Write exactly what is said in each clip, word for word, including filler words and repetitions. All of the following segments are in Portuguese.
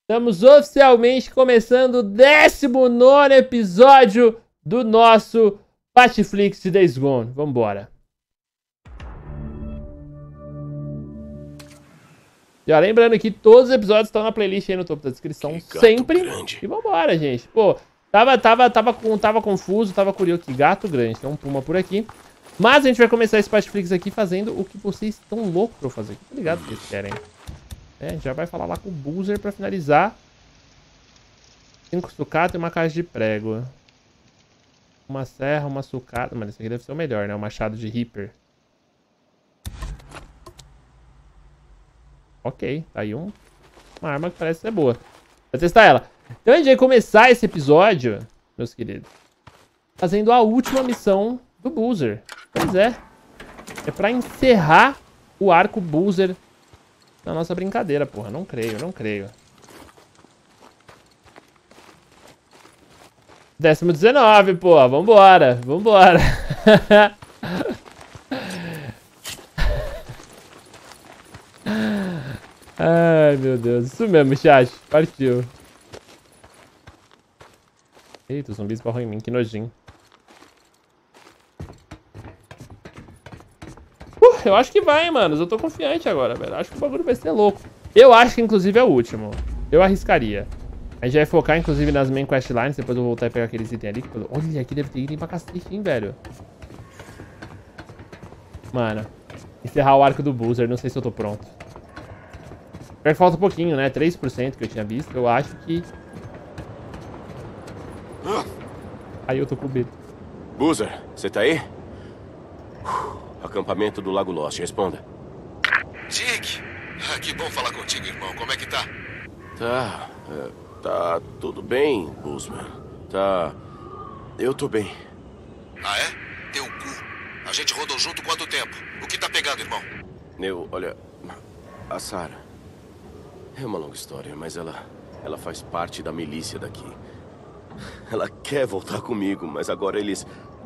Estamos oficialmente começando o décimo nono episódio do nosso Patflix de Days Gone. Vambora. Já lembrando que todos os episódios estão na playlist aí no topo da descrição, sempre. Grande. E vambora, gente. Pô, tava, tava, tava, com, tava confuso, tava curioso. Que gato grande. Tem um puma por aqui. Mas a gente vai começar esse Patflix aqui fazendo o que vocês estão loucos pra eu fazer. Tá ligado o que vocês querem? É, a gente já vai falar lá com o Boozer pra finalizar. Cinco sucatas e uma caixa de prego. Uma serra, uma sucata. Mano, esse aqui deve ser o melhor, né? O machado de Reaper. Ok, tá aí um, uma arma que parece ser boa. Vou testar ela. Então a gente vai começar esse episódio, meus queridos, fazendo a última missão do Boozer. Pois é. É pra encerrar o arco Boozer na nossa brincadeira, porra. Não creio, não creio. Décimo dezenove, porra. Vambora, vambora. Ai, meu Deus. Isso mesmo, chat. Partiu. Eita, os zumbis barram em mim. Que nojinho. Uh, eu acho que vai, mano. Eu tô confiante agora, velho. Acho que o bagulho vai ser louco. Eu acho que, inclusive, é o último. Eu arriscaria. A gente vai focar, inclusive, nas main questlines. Depois eu vou voltar e pegar aqueles itens ali. Olha, aqui deve ter item pra cacete, hein, velho. Mano. Encerrar o arco do Boozer. Não sei se eu tô pronto. Pior que falta um pouquinho, né? três por cento que eu tinha visto. Eu acho que... Aí eu tô com medo. Boozer, você tá aí? Acampamento do Lago Lost, responda. Dick! Ah, que bom falar contigo, irmão. Como é que tá? Tá... É, tá tudo bem, Boozman. Tá... Eu tô bem. Ah, é? Teu cu. A gente rodou junto quanto tempo? O que tá pegando, irmão? Eu... Olha... A Sarah... É uma longa história, mas ela... Ela faz parte da milícia daqui. Ela quer voltar comigo, mas agora eles...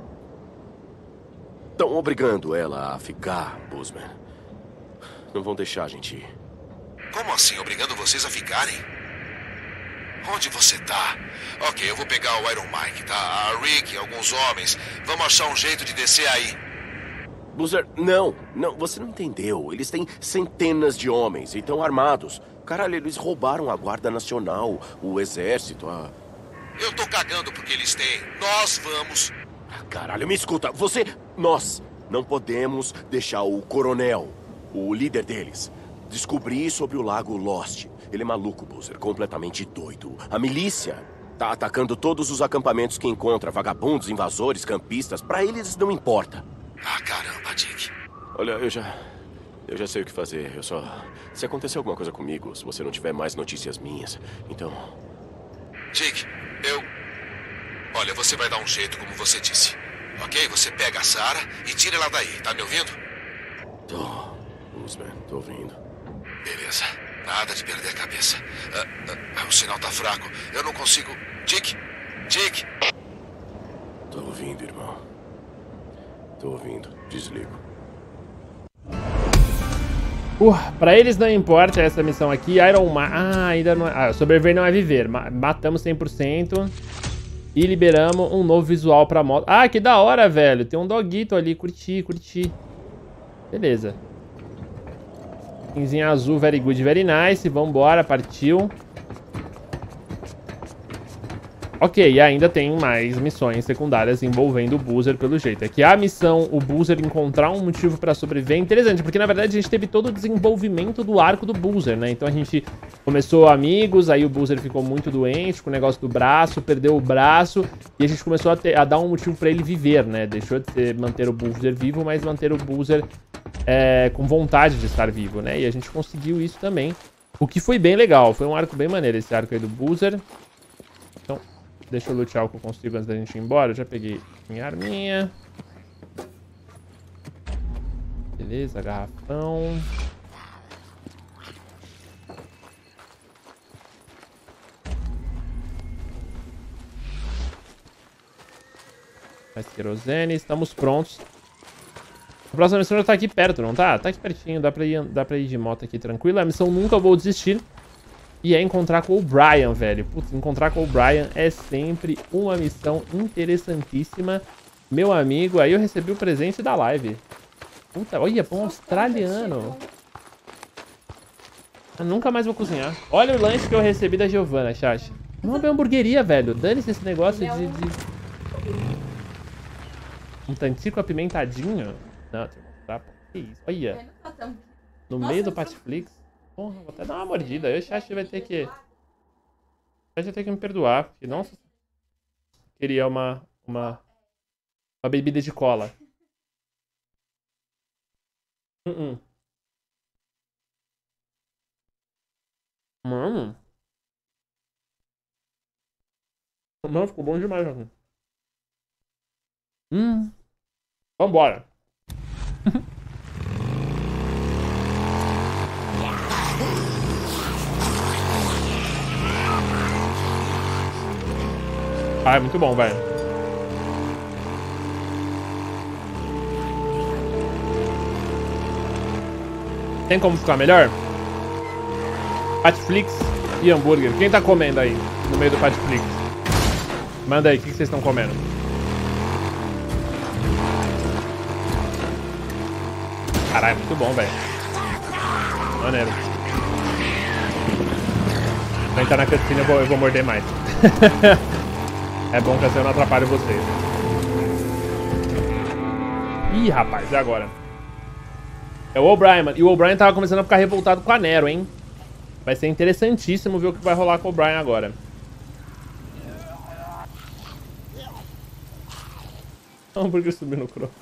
Estão obrigando ela a ficar, Boozman. Não vão deixar a gente ir. Como assim, obrigando vocês a ficarem? Onde você tá? Ok, eu vou pegar o Iron Mike, tá? A Rick, alguns homens. Vamos achar um jeito de descer aí. Boozer, não, não, você não entendeu. Eles têm centenas de homens e estão armados. Caralho, eles roubaram a Guarda Nacional, o Exército, a... Eu tô cagando porque eles têm. Nós vamos... Caralho, me escuta, você... Nós não podemos deixar o coronel, o líder deles, descobrir sobre o Lago Lost. Ele é maluco, Boozer, completamente doido. A milícia tá atacando todos os acampamentos que encontra, vagabundos, invasores, campistas. Pra eles não importa. Ah, caramba, Dick. Olha, eu já... Eu já sei o que fazer. Eu só... Se acontecer alguma coisa comigo, se você não tiver mais notícias minhas, então... Dick, eu... Olha, você vai dar um jeito, como você disse. Ok? Você pega a Sarah e tira ela daí. Tá me ouvindo? Tô... Boozman, tô ouvindo. Beleza. Nada de perder a cabeça. Ah, ah, o sinal tá fraco. Eu não consigo... Dick? Dick? Tô ouvindo, irmão. Tô ouvindo. Desligo. Uh, pra eles não importa essa missão aqui. Iron Man... Ah, ainda não é... Ah, sobreviver não é viver. Matamos cem por cento. E liberamos um novo visual pra moto. Ah, que da hora, velho. Tem um doguito ali. Curti, curti. Beleza. Skinzinha azul, very good, very nice. Vambora, partiu. Ok, e ainda tem mais missões secundárias envolvendo o Boozer pelo jeito. É que a missão, o Boozer encontrar um motivo pra sobreviver é interessante, porque na verdade a gente teve todo o desenvolvimento do arco do Boozer, né? Então a gente começou amigos, aí o Boozer ficou muito doente com o negócio do braço, perdeu o braço, e a gente começou a, ter, a dar um motivo pra ele viver, né? Deixou de ser, manter o Boozer vivo, mas manter o Boozer é, com vontade de estar vivo, né? E a gente conseguiu isso também, o que foi bem legal. Foi um arco bem maneiro esse arco aí do Boozer. Então... Deixa eu lutear o que eu consigo antes da gente ir embora. Eu já peguei minha arminha. Beleza, garrafão. Mais querosene. Estamos prontos. A próxima missão já tá aqui perto, não tá? Tá aqui pertinho. Dá pra ir, dá pra ir de moto aqui tranquilo. A missão Nunca Vou Desistir. E é encontrar com o O'Brien, velho. Putz, encontrar com o O'Brien é sempre uma missão interessantíssima. Meu amigo, aí eu recebi o presente da live. Puta, olha, pão australiano. Eu nunca mais vou cozinhar. Olha o lanche que eu recebi da Giovana, chat. Uma hamburgueria, velho. Dane-se esse negócio de, de... Um tantico apimentadinho. Não, deixa eu mostrar. Que isso? Olha. No meio do Patiflix. Porra, vou até dar uma mordida. Aí o chat vai ter que... O chat vai ter que me perdoar. Porque, nossa... Queria uma... Uma... Uma bebida de cola. Uh -uh. Mano. Não, ficou bom demais aqui. Hum. Vambora. Ah, é muito bom, velho. Tem como ficar melhor? Patiflix e hambúrguer. Quem tá comendo aí no meio do Patiflix? Manda aí, o que vocês estão comendo? Caralho, muito bom, velho. Maneiro. Vou entrar na cutscene, eu vou, eu vou morder mais. É bom que assim eu não atrapalho vocês. Ih, rapaz, e agora? É o O'Brien, mano. E o O'Brien tava começando a ficar revoltado com a Nero, hein? Vai ser interessantíssimo ver o que vai rolar com o O'Brien agora. O hambúrguer subiu no cro.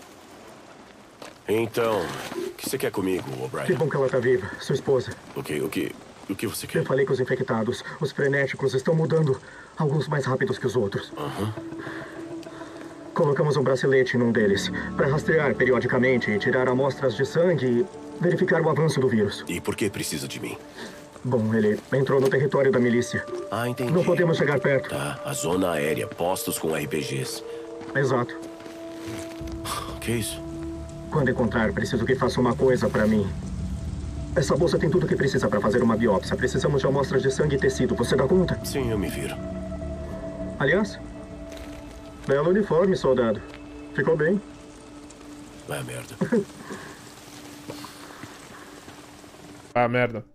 Então, o que você quer comigo, O'Brien? Que bom que ela tá viva, sua esposa. O que, o que, o que você quer? Eu falei com os infectados. Os frenéticos estão mudando. Alguns mais rápidos que os outros. Uhum. Colocamos um bracelete num deles para rastrear periodicamente e tirar amostras de sangue e verificar o avanço do vírus. E por que precisa de mim? Bom, ele entrou no território da milícia. Ah, entendi. Não podemos chegar perto. Tá, a zona aérea, postos com R P Gs. Exato. Que isso? Quando encontrar, preciso que faça uma coisa para mim. Essa bolsa tem tudo o que precisa para fazer uma biópsia. Precisamos de amostras de sangue e tecido. Você dá conta? Sim, eu me viro. Aliás, belo uniforme, soldado. Ficou bem. Ah, merda. Ah, merda.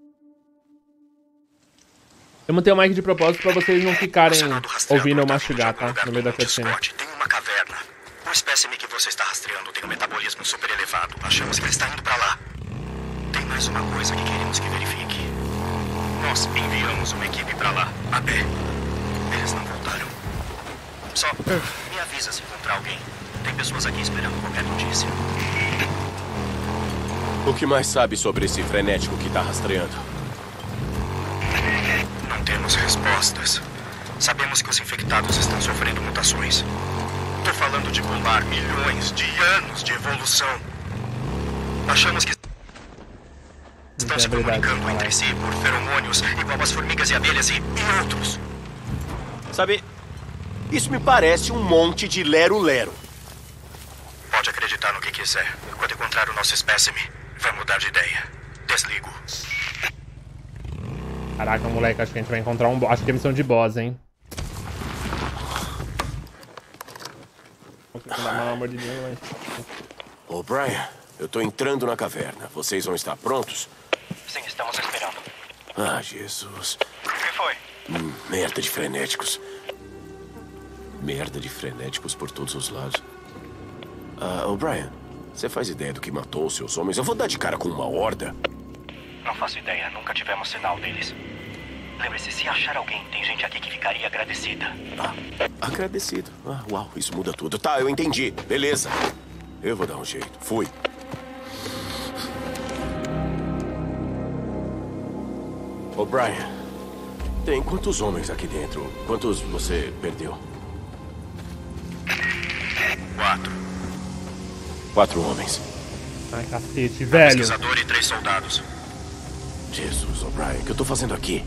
Eu montei o mic de propósito pra vocês não ficarem ouvindo eu mastigar, tá? No meio da cutscene. Tem uma caverna. O espécime que você está rastreando tem um metabolismo super elevado. Achamos que ele está indo pra lá. Tem mais uma coisa que queremos que verifique. Nós enviamos uma equipe pra lá, a pé. Eles não voltaram. Só me avisa se encontrar alguém. Tem pessoas aqui esperando qualquer notícia. O que mais sabe sobre esse frenético que tá rastreando? Não temos respostas. Sabemos que os infectados estão sofrendo mutações. Tô falando de pular milhões de anos de evolução. Achamos que estão se comunicando entre si por feromônios, igual as formigas e abelhas e, e outros. Sabe, isso me parece um monte de lero-lero. Pode acreditar no que quiser. Quando encontrar o nosso espécime, vai mudar de ideia. Desligo. Caraca, moleque, acho que a gente vai encontrar um... Acho que é missão de boss, hein? Vou dar uma mordidinha, mas... O'Brien, eu tô entrando na caverna. Vocês vão estar prontos? Sim, estamos esperando. Ah, Jesus. O que foi? Hum, merda de frenéticos. Merda de frenéticos por todos os lados. Ah, O'Brien, você faz ideia do que matou os seus homens? Eu vou dar de cara com uma horda. Não faço ideia, nunca tivemos sinal deles. Lembre-se, se achar alguém, tem gente aqui que ficaria agradecida. Ah, agradecido. Ah, uau, isso muda tudo. Tá, eu entendi. Beleza. Eu vou dar um jeito. Fui. O'Brien, tem quantos homens aqui dentro? Quantos você perdeu? Quatro. Quatro homens. Ai, cacete, velho. Pesquisador e três soldados. Jesus, O'Brien, o que eu tô fazendo aqui?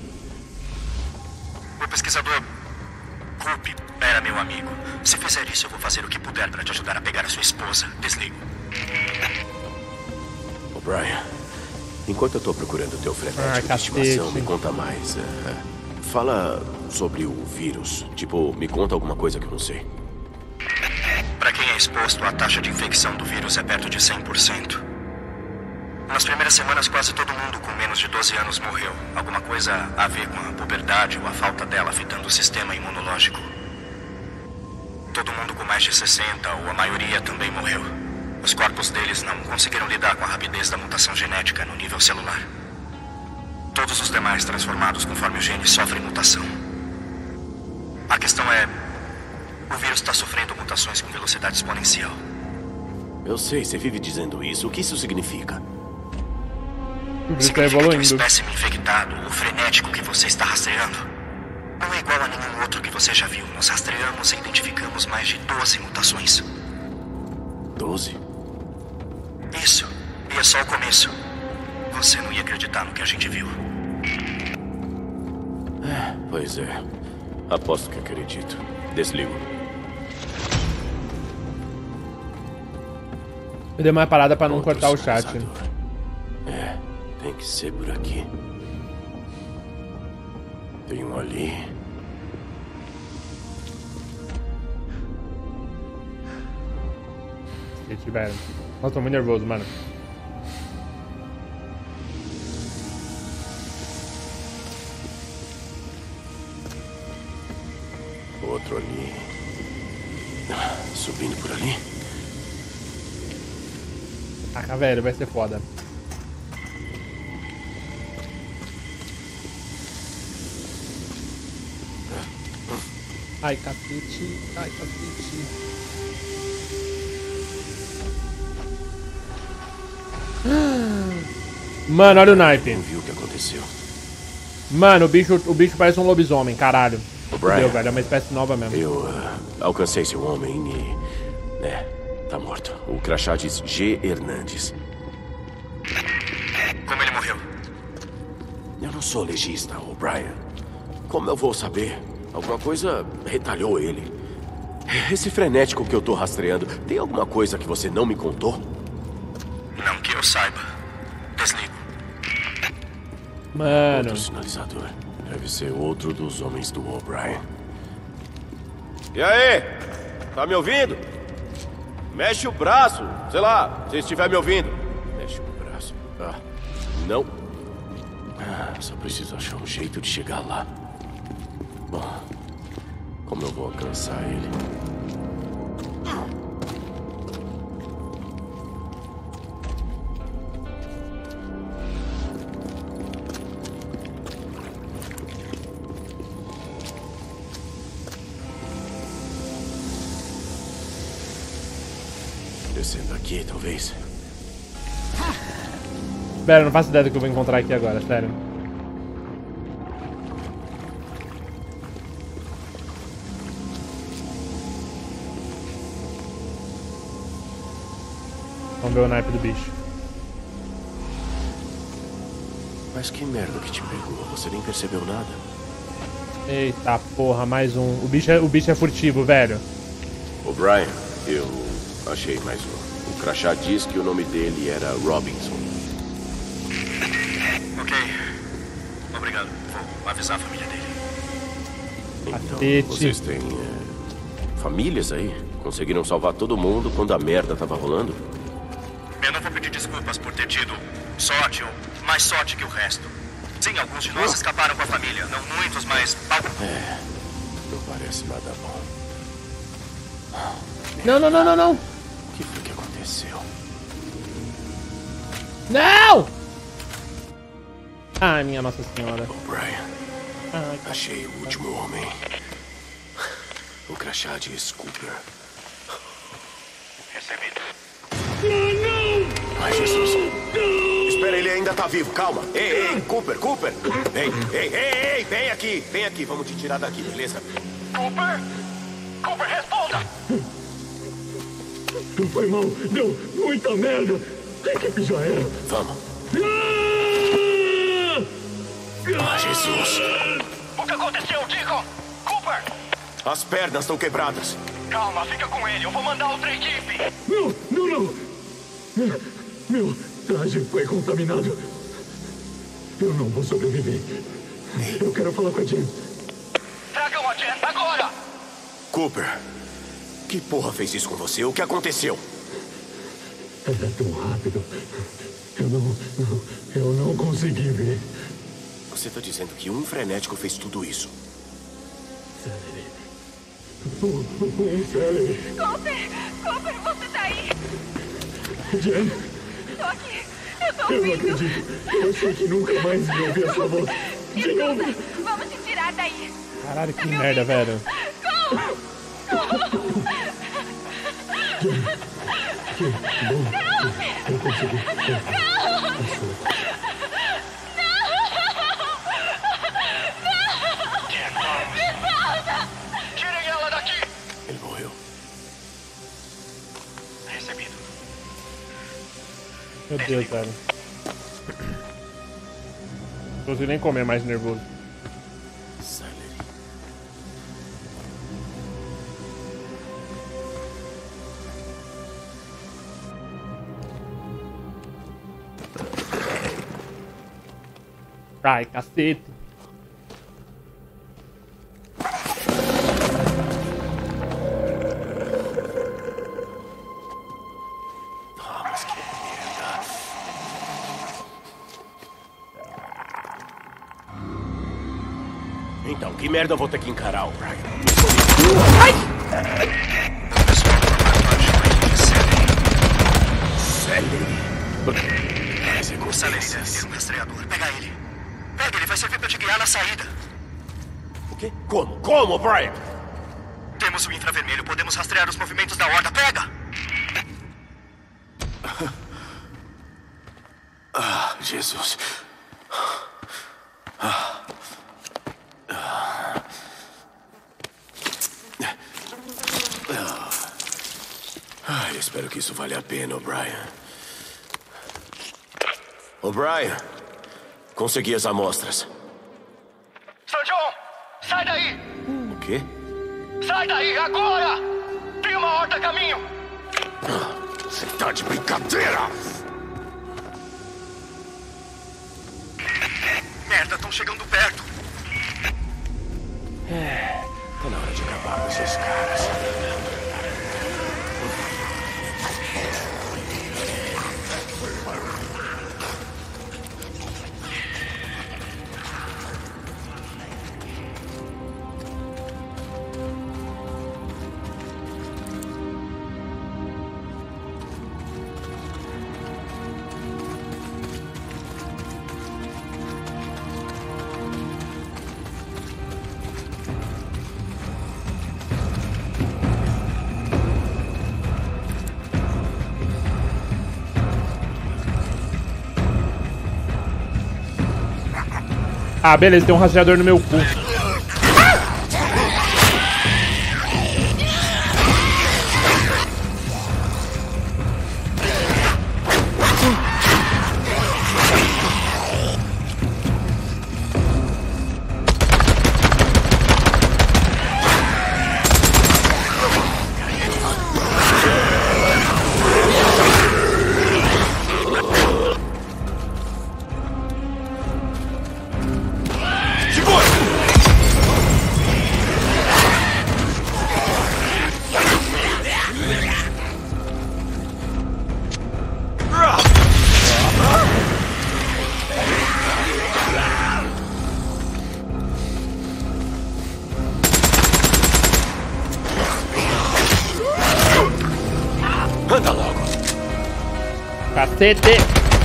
O pesquisador Rupi era meu amigo. Se fizer isso, eu vou fazer o que puder para te ajudar a pegar a sua esposa. Desligo. O'Brien, enquanto eu tô procurando teu frenético Ah, de estimação, cacete. me conta mais. é, fala sobre o vírus. Tipo, me conta alguma coisa que eu não sei. Para quem é exposto, a taxa de infecção do vírus é perto de cem por cento. Nas primeiras semanas, quase todo mundo com menos de doze anos morreu. Alguma coisa a ver com a puberdade ou a falta dela afetando o sistema imunológico. Todo mundo com mais de sessenta, ou a maioria, também morreu. Os corpos deles não conseguiram lidar com a rapidez da mutação genética no nível celular. Todos os demais transformados conforme o gene sofrem mutação. A questão é... o vírus está sofrendo mutações com velocidade exponencial. Eu sei, você vive dizendo isso. O que isso significa? O vírus tá Significa que o evoluindo. espécime infectado, o frenético que você está rastreando, não é igual a nenhum outro que você já viu. Nós rastreamos e identificamos mais de doze mutações. Doze? Isso. E é só o começo. Você não ia acreditar no que a gente viu. Pois é. Aposto que acredito. Desligo. Eu dei uma parada pra não Outro cortar o chat. sinalizador. É, tem que ser por aqui. Tem um ali. Gente, velho. Nossa, tô muito nervoso, mano. Outro ali. Ah, subindo por ali. Caraca, velho, vai ser foda. Ai, cacete. Ai, cacete. Mano, olha o naipe. Não viu o que aconteceu. Mano, o bicho, o bicho parece um lobisomem, caralho. Brian. Fudeu, velho, é uma espécie nova mesmo. Eu ah, alcancei seu homem e... É, tá morto. O crachá diz G. Hernandes. Como ele morreu? Eu não sou legista, O'Brien. Como eu vou saber? Alguma coisa retalhou ele. Esse frenético que eu tô rastreando, tem alguma coisa que você não me contou? Não que eu saiba. Desligo. Mano. Outro sinalizador. Deve ser outro dos homens do O'Brien. E aí? Tá me ouvindo? Mexe o braço. Sei lá, se estiver me ouvindo. Mexe o braço. Ah, não. Ah, só preciso achar um jeito de chegar lá. Bom, como eu vou alcançar ele? Descendo aqui, talvez. Velho, não faço ideia do que eu vou encontrar aqui agora, sério. Vamos ver o naipe do bicho. Mas que merda que te pegou? Você nem percebeu nada? Eita porra, mais um. O bicho é, o bicho é furtivo, velho. O'Brien, eu achei mais um. O crachá diz que o nome dele era Robinson. Ok. Obrigado. Vou avisar a família dele. Então, Cacete. vocês têm é, famílias aí? Conseguiram salvar todo mundo quando a merda tava rolando? Eu não vou pedir desculpas por ter tido sorte ou mais sorte que o resto. Sim, alguns de nós escaparam com a família. Não muitos, mas... É, não parece nada bom. Não, não, não, não, não. O que foi que aconteceu? Não! Ai, minha Nossa Senhora. O'Brien, Ai, achei o último homem. O crachá diz Cooper. Recebido. Ai, Jesus. Espera, ele ainda tá vivo, calma. Ei, ei, Cooper, Cooper. Ei, ei, ei, ei, vem aqui, vem aqui. Vamos te tirar daqui, beleza? Cooper? Cooper, responda! Foi mal, deu muita merda. A equipe já era. Vamos. Ah, Jesus. O que aconteceu, Deacon? Cooper! As pernas estão quebradas. Calma, fica com ele. Eu vou mandar outra equipe. Não, não, não. Meu traje foi contaminado. Eu não vou sobreviver. Eu quero falar com a Jen. Tragam a Jen, agora! Cooper, que porra fez isso com você? O que aconteceu? Era tão rápido. Eu não, não, eu não consegui ver. Você tá dizendo que um frenético fez tudo isso? Celery. Um Celery. Cooper! Cooper, você tá aí? Jen, Tô aqui. Eu tô eu não ouvindo. acredito. Eu achei que nunca mais ia ouvir a sua voz. Jen, ouve. Vamos te tirar daí. Caralho, que merda, velho. Jen, bom, eu consegui. Tirem ela daqui! Ele morreu. Recebido. Meu Deus, velho. Não consigo nem comer mais nervoso. Celery. Ai, cacete. Ah, mas que merda. Então, que merda eu vou ter que encarar, o Brian? Celery. Mas é O Celery deve coincidência. ter um rastreador. Pega ele. Pega, ele vai servir pra te guiar na saída. O quê? Como? Como, Brian? Temos o infravermelho, podemos rastrear os movimentos da horda. Pega! Ah, Jesus. Ah. Ah. Ah, eu espero que isso valha a pena, O'Brien. O'Brien, consegui as amostras. Sir John, sai daí! O quê? Sai daí, agora! Tem uma horda a caminho! Você tá de brincadeira! Merda, estão chegando perto. Tá na hora de acabar com esses caras. Ah, beleza, tem um rastreador no meu cu. Anda logo. Cacete.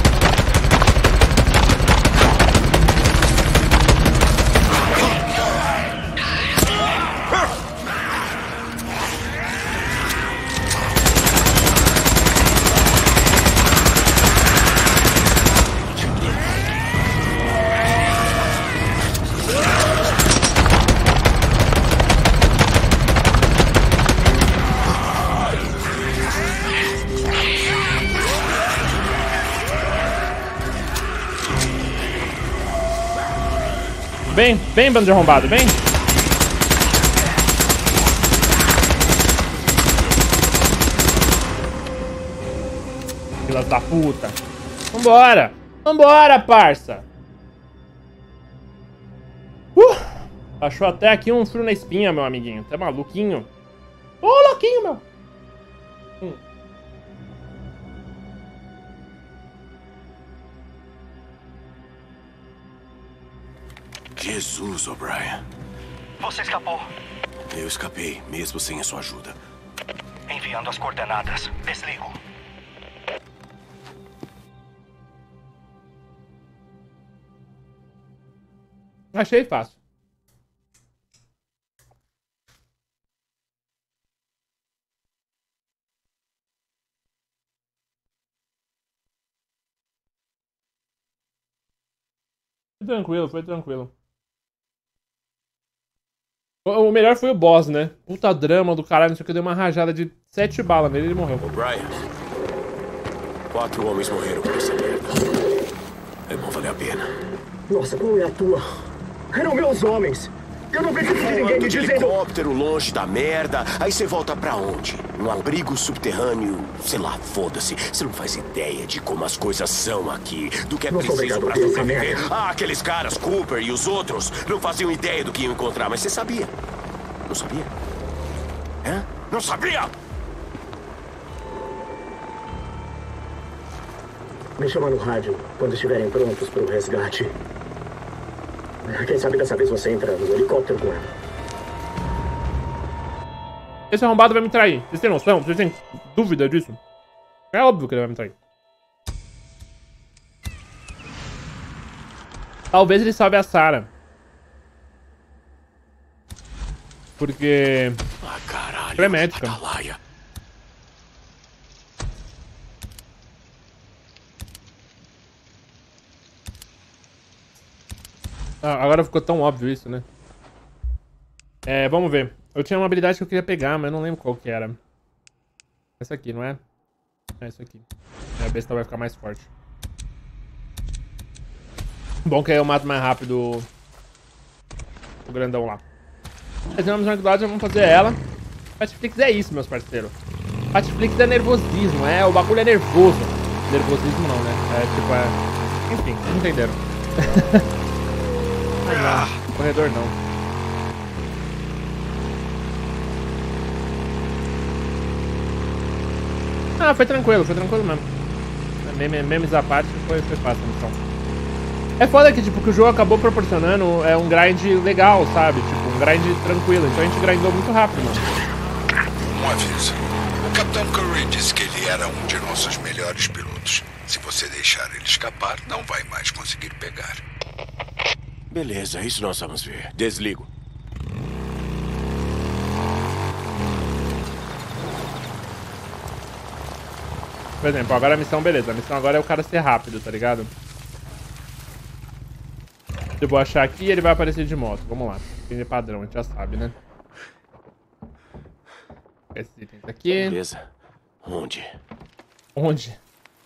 Vem, vem, bando de arrombado, vem. Filhas da puta. Vambora. Vambora, parça. Achou até aqui um frio na espinha, meu amiguinho. Tá maluquinho? Ô, oh, louquinho, meu. Hum. Jesus, O'Brien. Você escapou. Eu escapei, mesmo sem a sua ajuda. Enviando as coordenadas. Desligo. Achei fácil. Foi tranquilo, foi tranquilo. O melhor foi o boss, né? Puta drama do caralho, não sei o que, deu uma rajada de sete balas nele e ele morreu. O'Brien, quatro homens morreram por essa merda. É bom valer a pena. Nossa, qual é a tua? Eram meus homens. Eu não preciso de ninguém me de dizendo... helicóptero longe da merda. Aí você volta pra onde? Um abrigo subterrâneo? Sei lá, foda-se. Você não faz ideia de como as coisas são aqui. Do que é Não sou preciso obrigado pra a ver essa sobreviver. merda. Ah, aqueles caras, Cooper e os outros, não faziam ideia do que iam encontrar. Mas você sabia? Não sabia? Hã? Não sabia? Me chama no rádio quando estiverem prontos para o resgate. Quem sabe dessa vez você entra no helicóptero com ela. Esse arrombado vai me trair. Vocês têm noção? Vocês têm dúvida disso? É óbvio que ele vai me trair. Talvez ele salve a Sarah. Porque... Ah, caralho. Ela é médica. Atalaia. Ah, agora ficou tão óbvio isso, né? É, vamos ver. Eu tinha uma habilidade que eu queria pegar, mas eu não lembro qual que era. Essa aqui, não é? É isso aqui. A besta vai ficar mais forte. Bom que aí eu mato mais rápido o, o grandão lá. Mas não, vamos fazer ela. Patflix é isso, meus parceiros. Patflix é nervosismo, é, o bagulho é nervoso. Nervosismo não, né? É tipo, é... Enfim, vocês entenderam. Ah, não, corredor não. Ah, foi tranquilo, foi tranquilo mesmo. Meme, memes à parte, foi, foi fácil a missão. É foda que, tipo, que o jogo acabou proporcionando é um grind legal, sabe? Tipo, um grind tranquilo. Então a gente grindou muito rápido, mano. Um aviso. O Capitão Curry disse que ele era um de nossos melhores pilotos. Se você deixar ele escapar, não vai mais conseguir pegar. Beleza, isso nós vamos ver. Desligo. Por exemplo, agora a missão, beleza. A missão agora é o cara ser rápido, tá ligado? Eu vou achar aqui e ele vai aparecer de moto. Vamos lá. Tem padrão, a gente já sabe, né? Esses itens aqui. Beleza. Onde? Onde?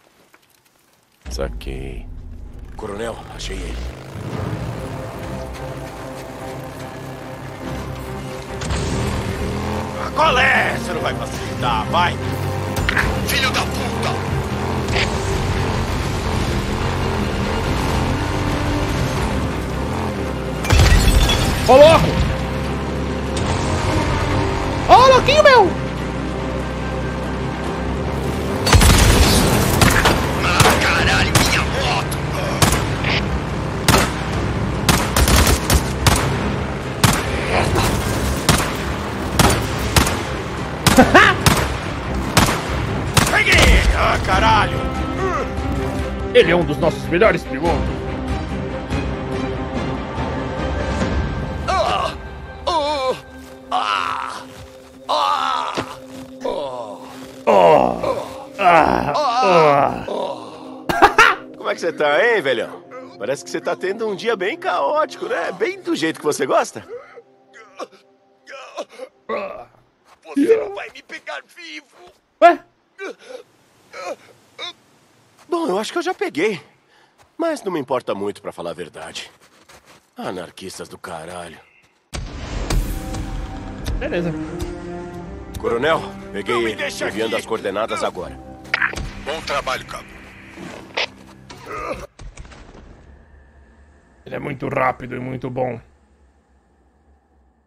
Saquei. Coronel, achei ele. Qual é? Você não vai facilitar, vai! Filho da puta! Ô, louco! Ô, louquinho, meu! Ah, caralho, minha moto! Peguei! Ah, caralho! Ele é um dos nossos melhores pilotos. Ah! Oh! Ah! Ah! Oh! Oh! Ah! Ah! Oh! Como é que você tá, hein, velhão? Parece que você tá tendo um dia bem caótico, né? Bem do jeito que você gosta. Você não vai me pegar vivo! Ué? Bom, eu acho que eu já peguei. Mas não me importa muito, pra falar a verdade. Anarquistas do caralho. Beleza. Coronel, peguei Não me ele. deixa Enviando aqui. as coordenadas agora. Bom trabalho, cabo. Ele é muito rápido e muito bom.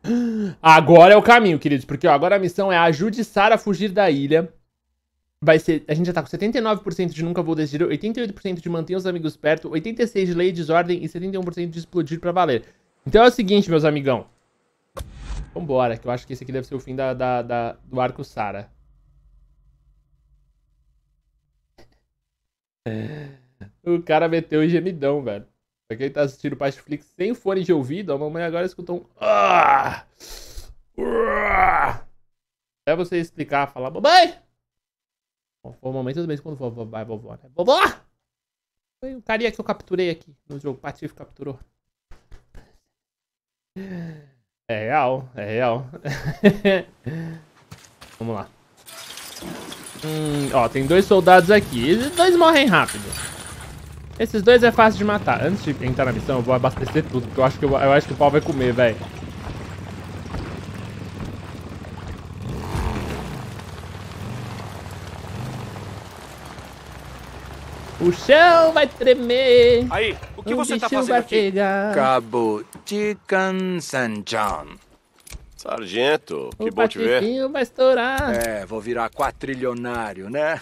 Agora é o caminho, queridos. Porque ó, agora a missão é ajude Sarah a fugir da ilha. Vai ser... A gente já tá com setenta e nove por cento de nunca vou decidir, oitenta e oito por cento de manter os amigos perto, oitenta e seis por cento de lei e desordem e setenta e um por cento de explodir pra valer. Então é o seguinte, meus amigão. Vambora, que eu acho que esse aqui deve ser o fim da, da, da, do arco Sarah. O cara meteu o gemidão, velho. Pra quem tá assistindo o Pastiflix sem fone de ouvido, a mamãe agora escutou um... Ah! Até você explicar, falar, mamãe! Bom, foi o momento do mês quando vovó vai, vovó, né? Vovó! Foi o carinha que eu capturei aqui no jogo. O Patife capturou. É real, é real. Vamos lá. Hum, ó, tem dois soldados aqui. Esses dois morrem rápido. Esses dois é fácil de matar. Antes de entrar na missão, eu vou abastecer tudo. Porque eu acho que, eu, eu acho que o pau vai comer, velho. O chão vai tremer. Aí, o que o você tá bicho fazendo vai aqui? pegar. Cabo Chicken Saint John. Sargento, que O bom te ver. patifinho vai estourar. É, vou virar quatrilionário, né?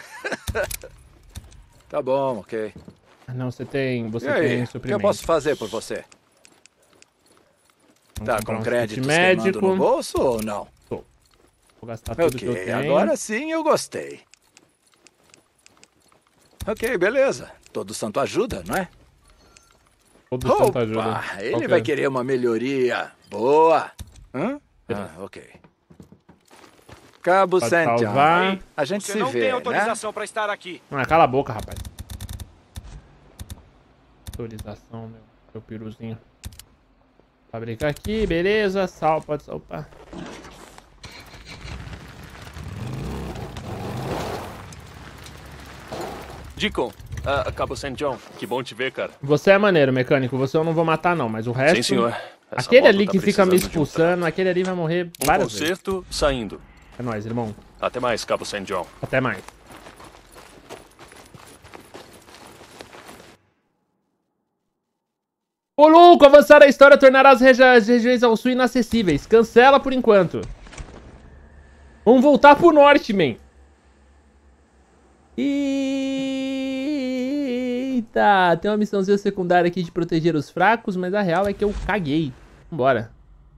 Tá bom, ok. Não, você tem, você E aí, tem o que eu suprimento. posso fazer por você? Vamos Tá comprar com um crédito kit médico médico. no bolso ou não? Vou gastar tudo que eu Ok, tenho. agora sim eu gostei. Ok, beleza. Todo santo ajuda, não é? Todo santo Opa, ajuda. ele Ok. vai querer uma melhoria boa. Hã? Ah, ok. Cabo Pode Saint John. salvar. A gente Você se não vê, tem né? autorização pra estar aqui. Ah, cala a boca, rapaz. Autorização, meu, meu piruzinho. Fabrica aqui, beleza. Sal, pode salvar. Deacon, uh, Cabo Saint John, que bom te ver, cara. Você é maneiro, mecânico. Você eu não vou matar, não. Mas o resto... Sim, senhor. Essa Aquele moto ali tá que fica me precisando de um expulsando, aquele ali vai morrer Um várias vezes. concerto saindo. É nóis, irmão. Até mais, Cabo Saint John. Até mais. Ô, louco! Avançar a história tornará as, regi as regiões ao sul inacessíveis. Cancela por enquanto. Vamos voltar pro norte, man. Eita! Tem uma missãozinha secundária aqui de proteger os fracos, mas a real é que eu caguei. Vambora.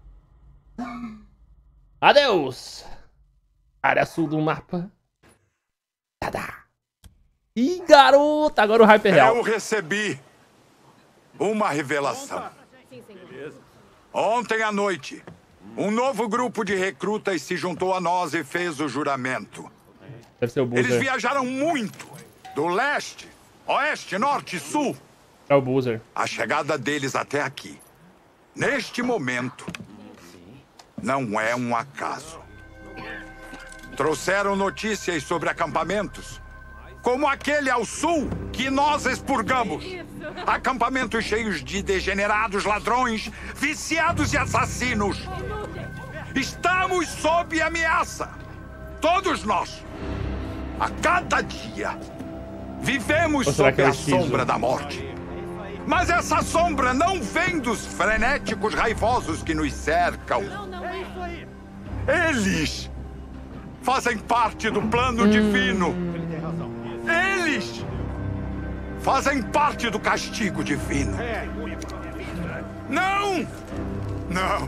Adeus! Área sul do mapa. Tadá! Ih, garota! Agora o hype é real. Eu recebi uma revelação. Ontem à noite, um novo grupo de recrutas se juntou a nós e fez o juramento. Deve ser o Boozer. Eles viajaram muito, do leste, oeste, norte e sul. É o Boozer. A chegada deles até aqui, neste momento, não é um acaso. Trouxeram notícias sobre acampamentos, como aquele ao sul que nós expurgamos. Acampamentos cheios de degenerados, ladrões, viciados e assassinos. Estamos sob ameaça. Todos nós. A cada dia, vivemos Ou será sob que é a o Shizu? sombra da morte. Mas essa sombra não vem dos frenéticos raivosos que nos cercam. Eles fazem parte do plano divino. Eles fazem parte do castigo divino. Não! Não!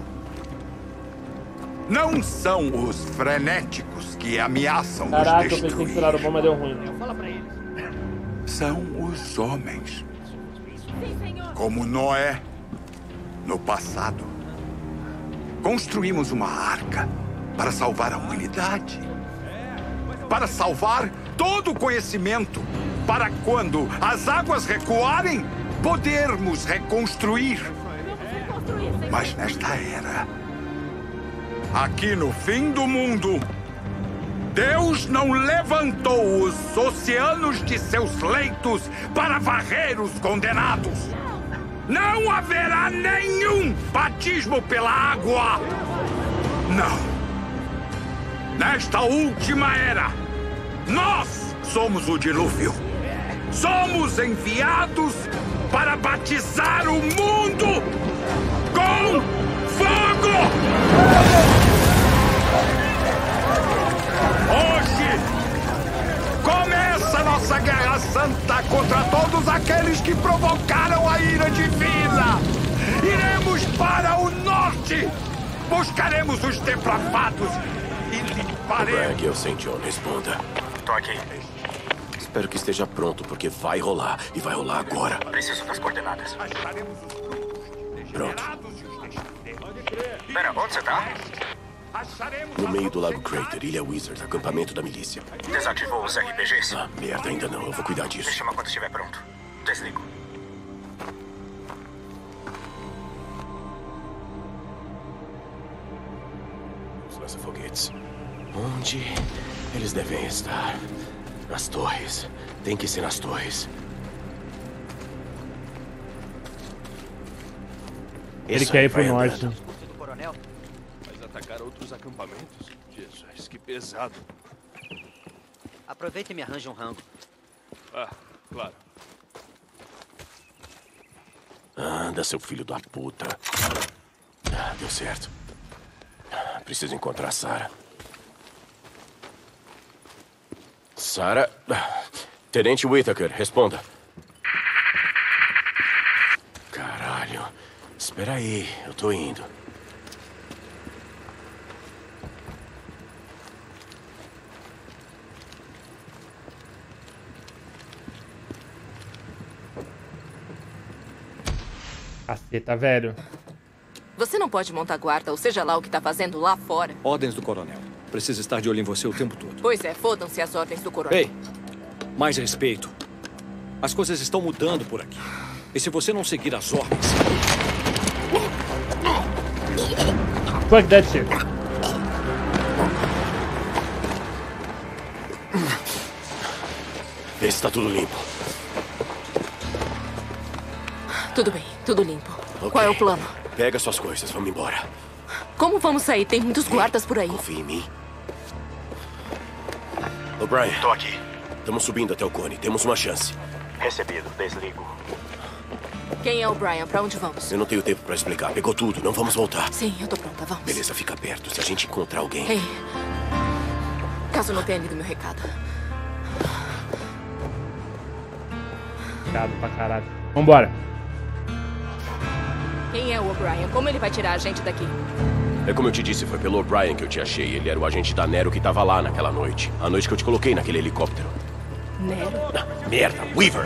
Não são os frenéticos que ameaçam Caraca, nos eu pensei que destruir. tiraram bom, mas deu ruim. São os homens. Como Noé, no passado. Construímos uma arca para salvar a humanidade. Para salvar todo o conhecimento. Para quando as águas recuarem, podermos reconstruir. Mas nesta era, aqui no fim do mundo, Deus não levantou os oceanos de seus leitos para varrer os condenados. Não haverá nenhum batismo pela água. Não. Nesta última era, nós somos o dilúvio. Somos enviados para batizar o mundo com fogo! Buscaremos os depravados e limparemos. O'Brien, aqui é o Saint John. Responda. Tô aqui. Espero que esteja pronto, porque vai rolar. E vai rolar agora. Preciso das coordenadas. Pronto. Pera, onde você tá? No meio do Lago Crater, Ilha Wizard, acampamento da milícia. Desativou os R P Gs? Ah, merda, ainda não. Eu vou cuidar disso. Me chama quando estiver pronto. Desligo. Os lança-foguetes. Onde eles devem estar? Nas torres. Tem que ser nas torres. Ele Isso quer aí, ir pro vai norte. andando. Mas atacar outros acampamentos? Jesus, que pesado. Aproveita e me arranja um rango. Ah, claro. Anda, seu filho da puta. Ah, deu certo. Preciso encontrar a Sarah. Sarah? Tenente Whittaker, responda. Caralho. Espera aí, eu tô indo. Caceta, velho. Você não pode montar guarda, ou seja lá o que tá fazendo lá fora. Ordens do coronel. Preciso estar de olho em você o tempo todo. Pois é, fodam-se as ordens do coronel. Ei, mais respeito. As coisas estão mudando por aqui. E se você não seguir as ordens... Fuck that shit. Vê se tá tudo limpo. Tudo bem, tudo limpo. Okay. Qual é o plano? Pega suas coisas, vamos embora. Como vamos sair? Tem muitos guardas por aí. Confia em mim. O'Brien. Tô aqui. Estamos subindo até o cone. Temos uma chance. Recebido. Desligo. Quem é o Brian? Pra onde vamos? Eu não tenho tempo pra explicar. Pegou tudo. Não vamos voltar. Sim, eu tô pronta. Vamos. Beleza, fica perto. Se a gente encontrar alguém... Ei. Caso não tenha lido meu recado. Recado pra caralho. Vambora. Quem é o O'Brien? Como ele vai tirar a gente daqui? É como eu te disse, foi pelo O'Brien que eu te achei. Ele era o agente da Nero que tava lá naquela noite. A noite que eu te coloquei naquele helicóptero. Nero? Ah, merda, Weaver!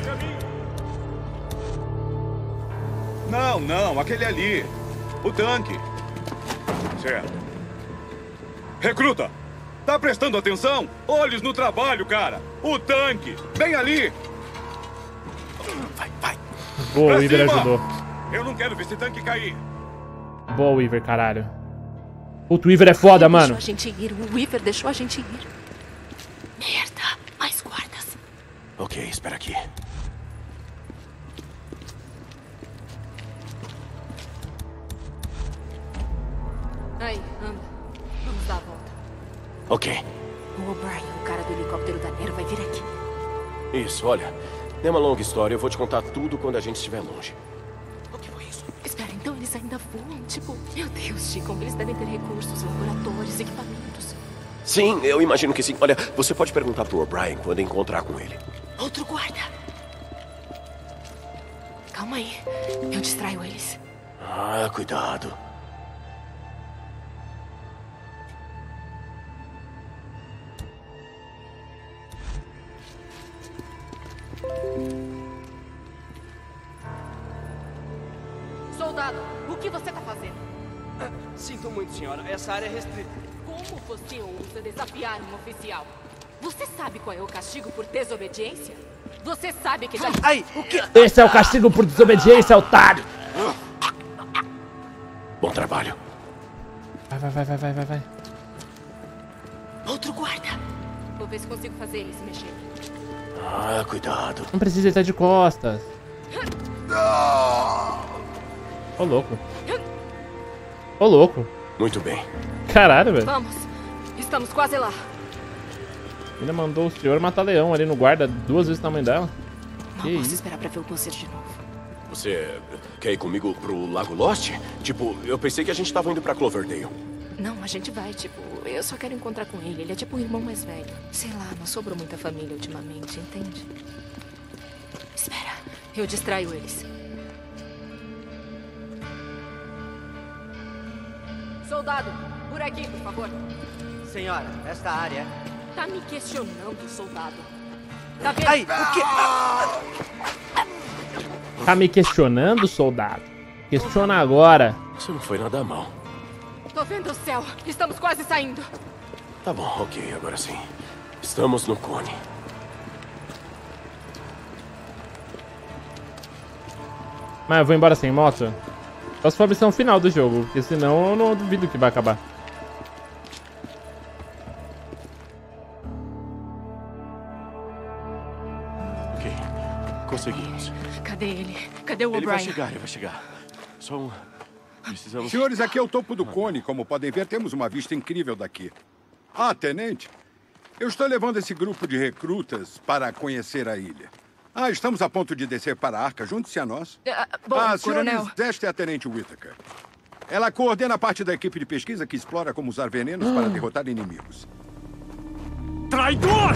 Não, não, aquele ali. O tanque. Certo. Recruta! Tá prestando atenção? Olhos no trabalho, cara! O tanque! Bem ali! Vai, vai. Boa, Pra o Weaver cima! ajudou. Eu não quero ver esse tanque cair. Boa, Weaver, caralho. Puto, o Weaver é foda, Ele mano. Deixou a gente ir. O Weaver deixou a gente ir. Merda. Mais guardas. Ok, espera aqui. Aí, anda. Vamos dar a volta. Ok. O O'Brien, o cara do helicóptero da Nero, vai vir aqui. Isso, olha. É uma longa história. Eu vou te contar tudo quando a gente estiver longe. O que foi isso? Espera, então eles ainda voam? Tipo, meu Deus, Chico, eles devem ter recursos, laboratórios, equipamentos. Sim, eu imagino que sim. Olha, você pode perguntar pro O'Brien quando encontrar com ele. Outro guarda. Calma aí. Eu distraio eles. Ah, cuidado. Soldado, o que você tá fazendo? Ah, sinto muito, senhora. Essa área é restrita. Como você ousa desafiar um oficial? Você sabe qual é o castigo por desobediência? Você sabe que já... Ai, o que? Esse é o castigo por desobediência, otário. Bom trabalho. Vai, vai, vai, vai, vai, vai, vai. Outro guarda. Vou ver se consigo fazer ele se mexer. Ah, cuidado. Não precisa estar de costas. Ô, louco. Ô, louco. Muito bem. Caralho, velho. Vamos. Estamos quase lá. Ainda mandou o senhor matar leão ali no guarda, duas vezes o tamanho dela. Não Que posso isso? esperar pra ver o Buzzer de novo. Você quer ir comigo pro Lago Lost? Tipo, eu pensei que a gente tava indo pra Cloverdale. Não, a gente vai, tipo, eu só quero encontrar com ele. Ele é tipo um irmão mais velho. Sei lá, não sobrou muita família ultimamente, entende? Espera, eu distraio eles. Soldado, por aqui, por favor. Senhora, esta área... Tá me questionando, soldado. Tá vendo? Ai, o quê? Tá me questionando, soldado? Questiona agora. Isso não foi nada mal. Tô vendo o céu. Estamos quase saindo. Tá bom, ok, agora sim. Estamos no cone. Mas eu vou embora sem moto? Só se for a missão final do jogo, porque senão eu não duvido que vai acabar. Ok, conseguimos. Cadê ele? Cadê o Ele vai O'Brien? chegar, ele vai chegar. Só um... Precisamos... Senhores, aqui é o topo do cone. Como podem ver, temos uma vista incrível daqui. Ah, tenente, eu estou levando esse grupo de recrutas para conhecer a ilha. Ah, estamos a ponto de descer para a Arca. Junte-se a nós. Uh, bom, ah, coronel... senhores, esta é a tenente Whittaker. Ela coordena parte da equipe de pesquisa que explora como usar venenos para derrotar inimigos. Traidor!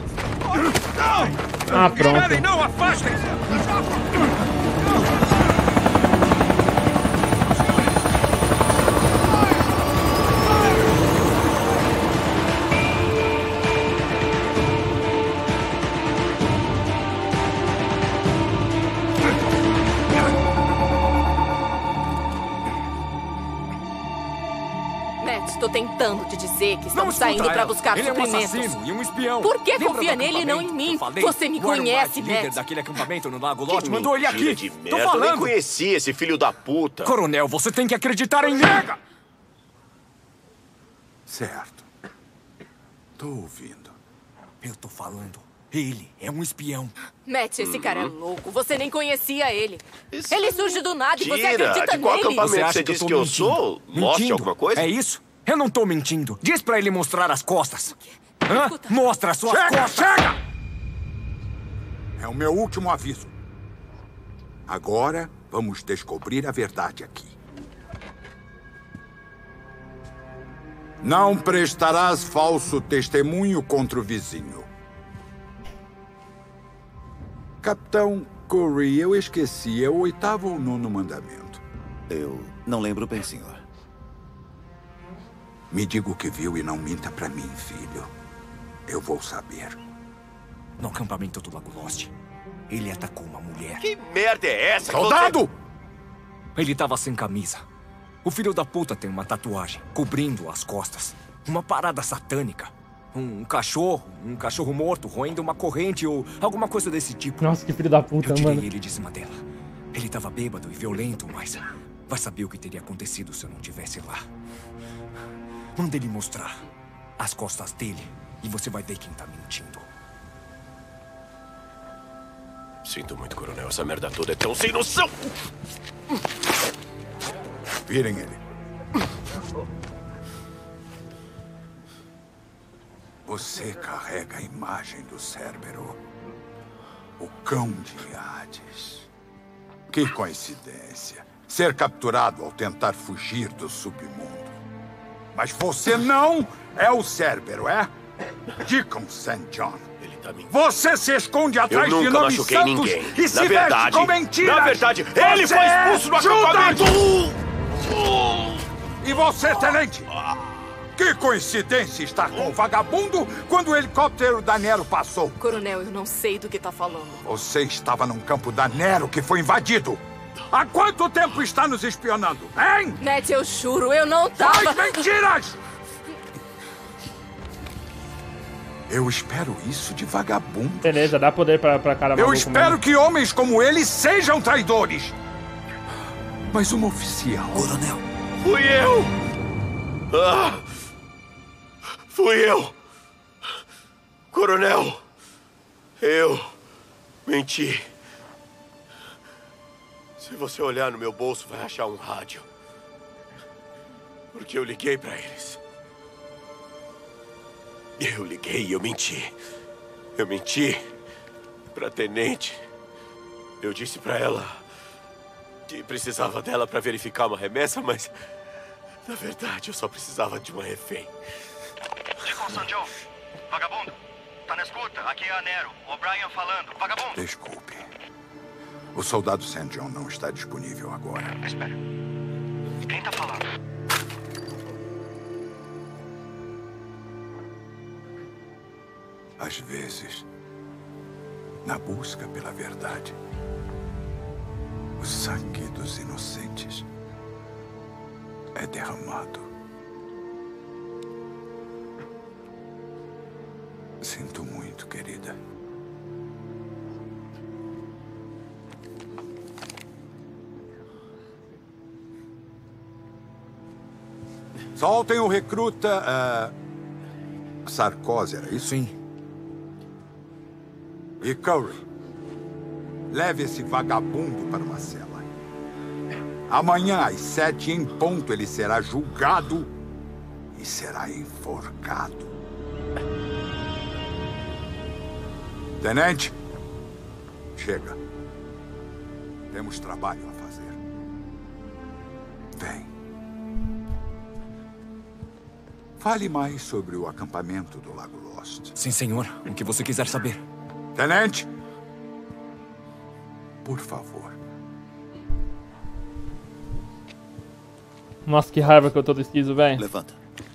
Ah, pronto. Esperem, não, afastem-se! Tô tentando te dizer que estamos saindo pra buscar ele suprimentos. Ele é um assassino e um espião. Por que Lembra confia nele e não em mim? Você me o conhece, Iron Mike, líder Matt. daquele acampamento no Lago Que Lost, mandou ele aqui. De Tô merda, falando. Eu nem conheci esse filho da puta. Coronel, você tem que acreditar em mim. Certo. Tô ouvindo. Eu tô falando. Ele é um espião. Matt, esse cara é louco. Você nem conhecia ele. Isso ele surge do nada e você mentira. acredita De qual nele. acampamento Você acha você que eu disse tô que eu mentindo? sou? Lost Mentindo? alguma coisa? É isso? Eu não tô mentindo. Diz pra ele mostrar as costas. Hã? Escuta. Mostra as suas Chega, costas. chega! É o meu último aviso. Agora, vamos descobrir a verdade aqui. Não prestarás falso testemunho contra o vizinho. Capitão Curry, eu esqueci. É o oitavo ou nono mandamento? Eu não lembro bem, senhor. Me diga o que viu e não minta pra mim, filho. Eu vou saber. No acampamento do Lago Lost, ele atacou uma mulher. Que merda é essa? Soldado! Você... Ele tava sem camisa. O filho da puta tem uma tatuagem cobrindo as costas. Uma parada satânica. Um cachorro, um cachorro morto roendo uma corrente ou alguma coisa desse tipo. Nossa, que filho da puta, Eu tirei mano. ele de cima dela. Ele tava bêbado e violento, mas vai saber o que teria acontecido se eu não tivesse lá. Manda ele mostrar as costas dele e você vai ver quem tá mentindo. Sinto muito, coronel. Essa merda toda é tão sem noção. Virem ele. Você carrega a imagem do Cérbero, o cão de Hades. Que coincidência. Ser capturado ao tentar fugir do submundo. Mas você não é o Cérbero, é? Deacon Saint John. Ele tá mentindo. Você se esconde atrás Eu de nunca nomes machuquei santos ninguém. e Na se verdade, veste com mentiras. Na verdade, ele Você foi é expulso do Judas! acampamento. E você, tenente? Que coincidência estar com o vagabundo quando o helicóptero da Nero passou. Coronel, eu não sei do que tá falando. Você estava num campo da Nero que foi invadido. Há quanto tempo está nos espionando, hein? Matt, eu juro, eu não tava... Faz mentiras! Eu espero isso de vagabundo. Beleza, dá poder pra, pra cara Eu maluco espero mesmo. que homens como ele sejam traidores. Mas um oficial... Coronel. Fui eu! Ah! Fui eu! Coronel! Eu menti. Se você olhar no meu bolso, vai achar um rádio. Porque eu liguei pra eles. Eu liguei e eu menti. Eu menti pra tenente. Eu disse pra ela que precisava dela pra verificar uma remessa, mas na verdade eu só precisava de uma refém. Deacon Saint John, vagabundo, tá na escuta? Aqui é a Nero, O'Brien falando, vagabundo. Desculpe. O soldado Saint John não está disponível agora. Espera. Quem tá falando? Às vezes, na busca pela verdade, o sangue dos inocentes é derramado. Sinto muito, querida. Soltem o recruta... Uh, Sarkozy, era isso? Sim. E Curry, leve esse vagabundo para uma cela. Amanhã, às sete em ponto, ele será julgado e será enforcado. Tenente, chega. Temos trabalho a fazer. Vem. Fale mais sobre o acampamento do Lago Lost. Sim, senhor. O que você quiser saber. Tenente, por favor. Nossa, que raiva que eu tô do esquizo, velho. Levanta.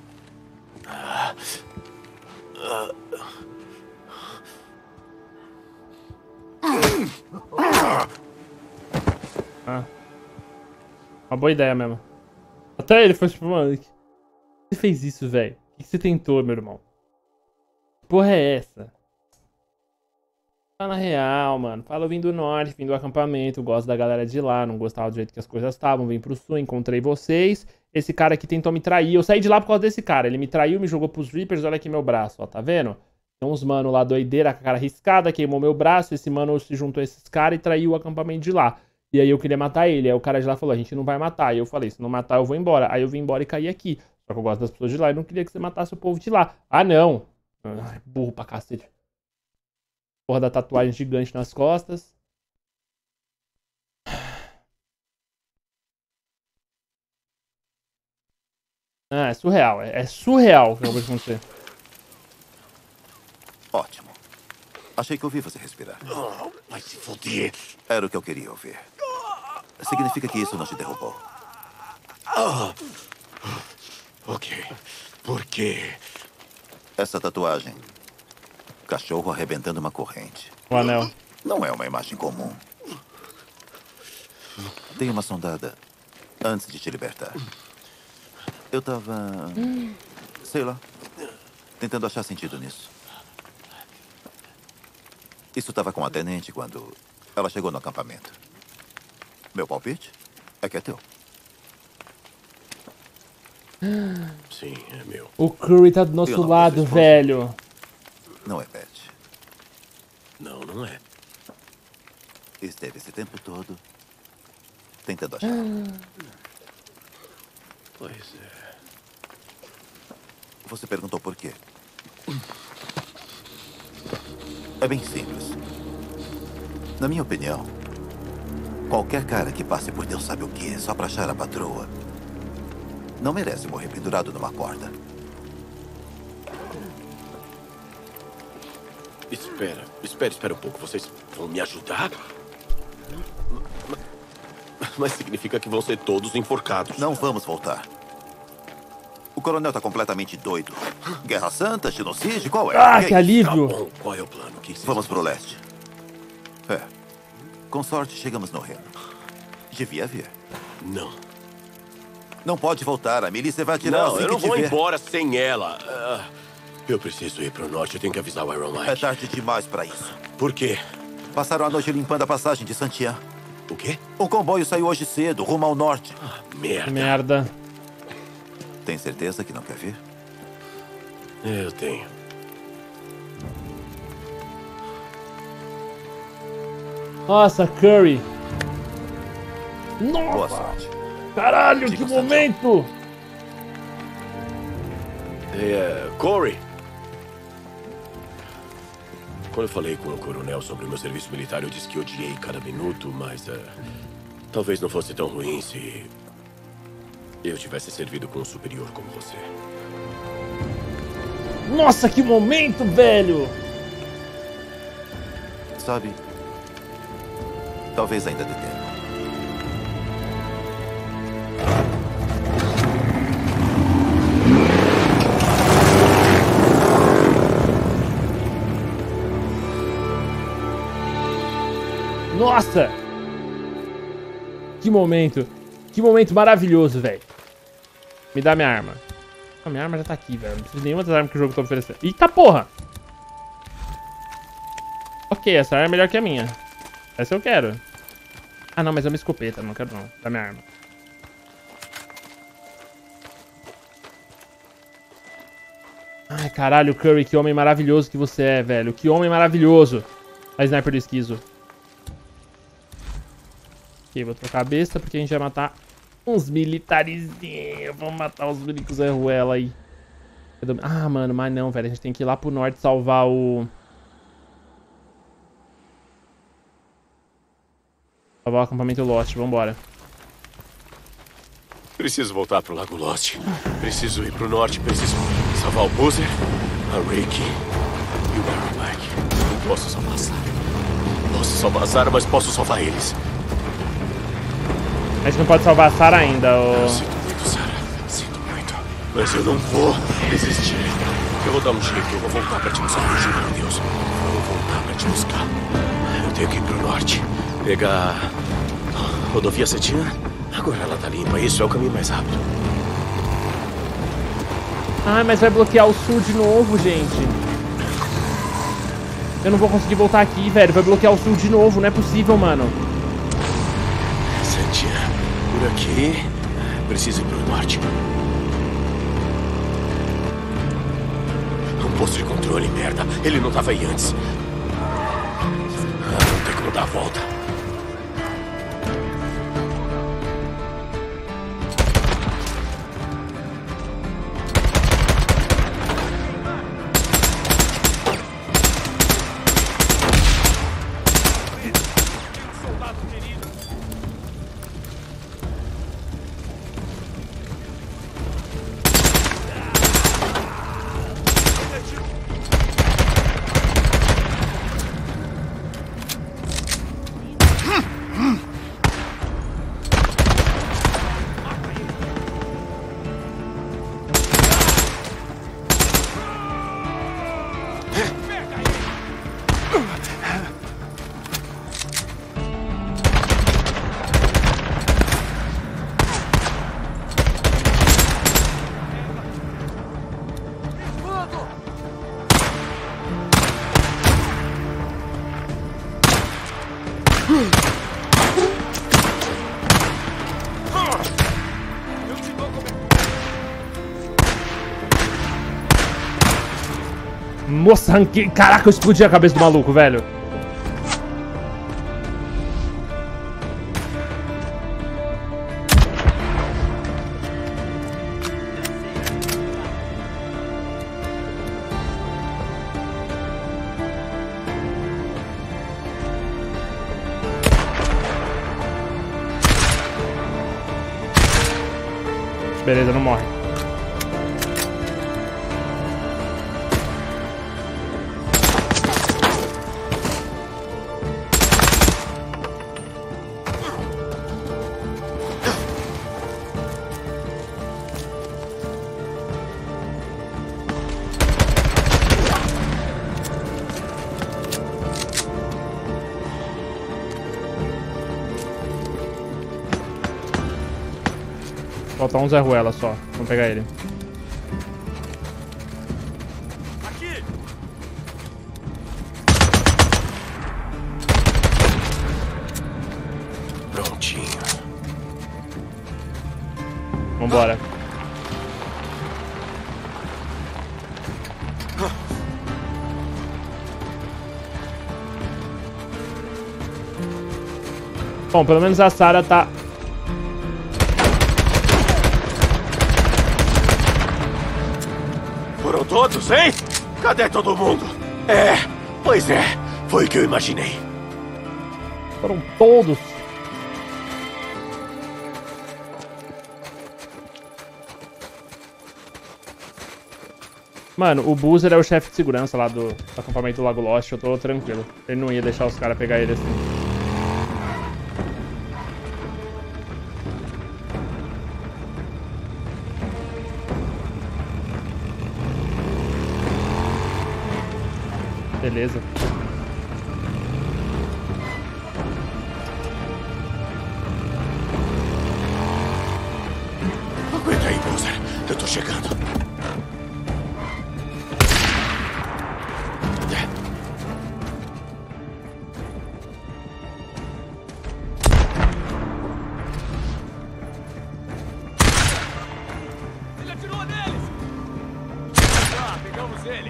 Ah. Uma boa ideia mesmo. Até ele foi tipo, mano, que você fez isso, velho? O que você tentou, meu irmão? Que porra é essa? Fala real, mano. Fala, eu vim do norte, vim do acampamento, gosto da galera de lá, não gostava do jeito que as coisas estavam, vim pro sul, encontrei vocês. Esse cara aqui tentou me trair. Eu saí de lá por causa desse cara. Ele me traiu, me jogou pros Reapers, olha aqui meu braço, ó, tá vendo? Tem uns mano lá doideira, com a cara riscada, queimou meu braço, esse mano se juntou a esses caras e traiu o acampamento de lá. E aí eu queria matar ele, aí o cara de lá falou, a gente não vai matar. E eu falei, se não matar eu vou embora. Aí eu vim embora e caí aqui. Só que eu gosto das pessoas de lá e não queria que você matasse o povo de lá. Ah, não. Ai, burro pra cacete. Porra da tatuagem gigante nas costas. Ah, é surreal. É, é surreal o que eu vou acontecer. Ótimo. Achei que ouvi você respirar. Oh, vai se foder. Era o que eu queria ouvir. Significa que isso não te derrubou. Oh. Ok. Por quê? Essa tatuagem. Cachorro arrebentando uma corrente. O anel. Não é uma imagem comum. Dei uma sondada antes de te libertar. Eu tava... sei lá. Tentando achar sentido nisso. Isso estava com a tenente quando ela chegou no acampamento. Meu palpite é que é teu. Sim, é meu. O Curry tá do nosso lado, velho. Não é Beth. Não, não é. Esteve esse tempo todo tentando achar. Pois é. Você perguntou por quê? É bem simples. Na minha opinião, qualquer cara que passe por Deus sabe o que só pra achar a patroa não merece morrer pendurado numa corda. Espera, espera, espera um pouco. Vocês vão me ajudar? Mas significa que vão ser todos enforcados. Não vamos voltar. O coronel tá completamente doido. Guerra Santa, genocídio, qual é? Ah, que, que alívio! Tá bom, qual é o plano? Que vamos pro leste. É. Com sorte, chegamos no Reno. Devia vir. Não. Não pode voltar. A milícia vai atirar Não, assim eu não que vou tiver. embora sem ela. Uh, eu preciso ir pro norte. Eu tenho que avisar o Iron Mike. É tarde demais pra isso. Por quê? Passaram a noite limpando a passagem de Santiago. O quê? Um comboio saiu hoje cedo, rumo ao norte. Ah, merda. Merda. Tem certeza que não quer vir? Eu tenho. Nossa, Curry. Nossa. Boa sorte. Caralho, que momento! É, Corey. Quando eu falei com o coronel sobre o meu serviço militar, eu disse que odiei cada minuto, mas uh, talvez não fosse tão ruim se eu tivesse servido com um superior como você. Nossa, que momento, velho! Sabe, talvez ainda dê tempo. Nossa! Que momento. Que momento maravilhoso, velho. Me dá minha arma. A minha arma já tá aqui, velho. Não preciso de nenhuma das armas que o jogo tá oferecendo. Eita porra! Ok, essa arma é melhor que a minha. Essa eu quero. Ah, não, mas é uma escopeta. Não quero, não. Dá minha arma. Ai, caralho, Curry, que homem maravilhoso que você é, velho. Que homem maravilhoso. A sniper do esquizo. Ok, vou trocar a besta porque a gente vai matar uns militarizinhos. Vamos matar os milicos Zé Ruela aí. Ah, mano, mas não, velho. A gente tem que ir lá pro norte salvar o... Salvar o acampamento Lost. Vambora. Preciso voltar pro Lago Lost. Preciso ir pro norte. Preciso salvar o Boozer, a Rick e o Iron Mike. Não posso salvar a Sarah. Posso salvar a Sarah, mas posso salvar eles. A gente não pode salvar a Sarah ainda, ô... Eu sinto muito, Sarah. Sinto muito. Mas eu não vou desistir. Eu vou dar um jeito. Eu vou voltar pra te buscar. Eu juro por Deus. Eu vou voltar pra te buscar. Eu tenho que ir pro norte. Pegar a rodovia Cetina. Agora ela tá limpa. Isso é o caminho mais rápido. Ai, mas vai bloquear o sul de novo, gente. Eu não vou conseguir voltar aqui, velho. Vai bloquear o sul de novo. Não é possível, mano. Cetina. Por aqui. Preciso ir pro norte. Um posto de controle, merda. Ele não tava aí antes. Ah, não tem como dar a volta. Nossa, que... caraca, eu explodi a cabeça do maluco, velho. Beleza, não morre. Falta um Zé Ruela só. Vamos pegar ele. Aqui. Prontinho. Vambora. Bom, pelo menos a Sarah tá... Foram todos, hein? Cadê todo mundo? É, pois é. Foi o que eu imaginei. Foram todos. Mano, o Boozer é o chefe de segurança lá do, do acampamento do Lago Lost. Eu tô tranquilo. Ele não ia deixar os caras pegar ele assim. Beleza. chegando. Ele atirou neles! Ah, pegamos ele!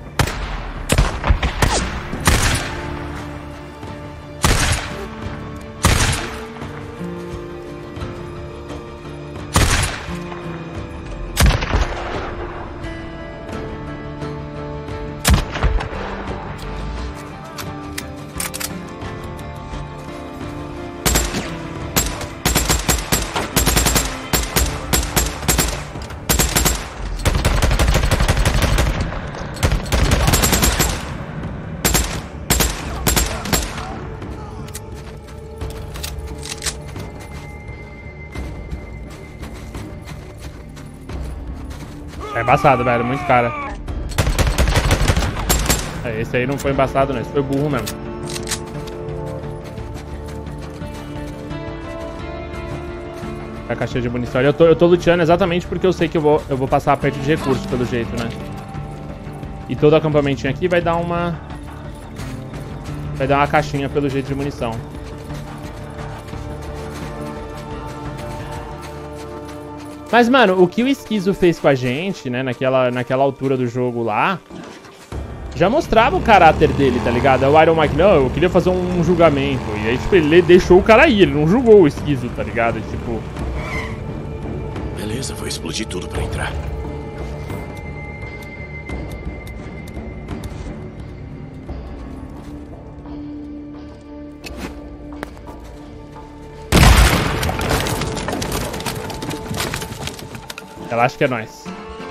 É embaçado, velho. Muito cara. É, esse aí não foi embaçado, não. Esse foi burro mesmo. A caixinha de munição. Eu tô, eu tô luteando exatamente porque eu sei que eu vou, eu vou passar perto de recursos, pelo jeito, né? E todo acampamentinho aqui vai dar uma... Vai dar uma caixinha, pelo jeito, de munição. Mas, mano, o que o Esquizo fez com a gente, né, naquela, naquela altura do jogo lá, já mostrava o caráter dele, tá ligado? O Iron Mike, não, eu queria fazer um julgamento. E aí, tipo, ele deixou o cara ir, ele não julgou o Esquizo, tá ligado? Tipo... Beleza, vou explodir tudo pra entrar. Relaxa que é nóis.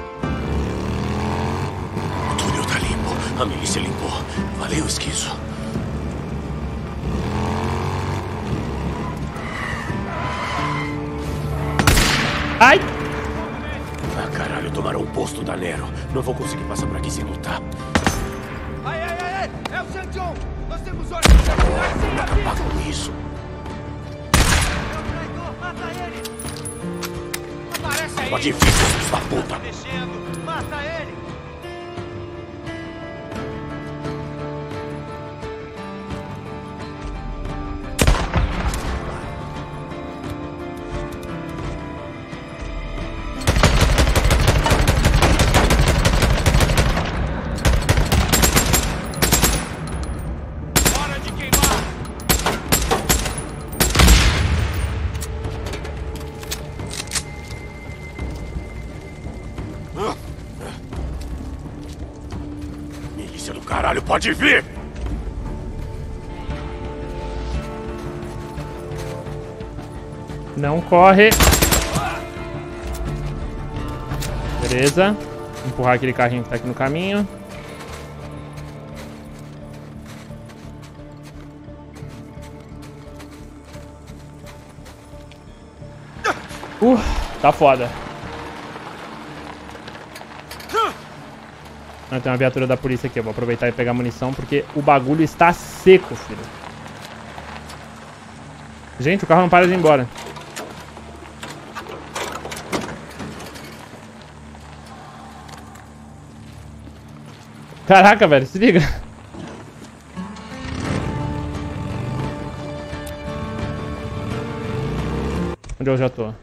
O túnel tá limpo. A milícia limpou. Valeu, Esquizo. Ai! Ah, caralho, tomaram o posto da Nero. Não vou conseguir passar por aqui sem lutar. Ai, ai, ai, ai! É o Saint John! Nós temos ordem de atirar sem Acabar aviso! com isso. É o traidor! Mata ele! Aparece aí! Pode vir, filhos da puta! Tá mexendo! Mata ele! Hora de queimar! Milícia do caralho, pode vir! Não corre. Beleza. Empurrar aquele carrinho que tá aqui no caminho. Uh, tá foda. Não, tem uma viatura da polícia aqui. Eu vou aproveitar e pegar munição porque o bagulho está seco, filho. Gente, o carro não para de ir embora. Caraca, velho, se liga. Onde eu já tô?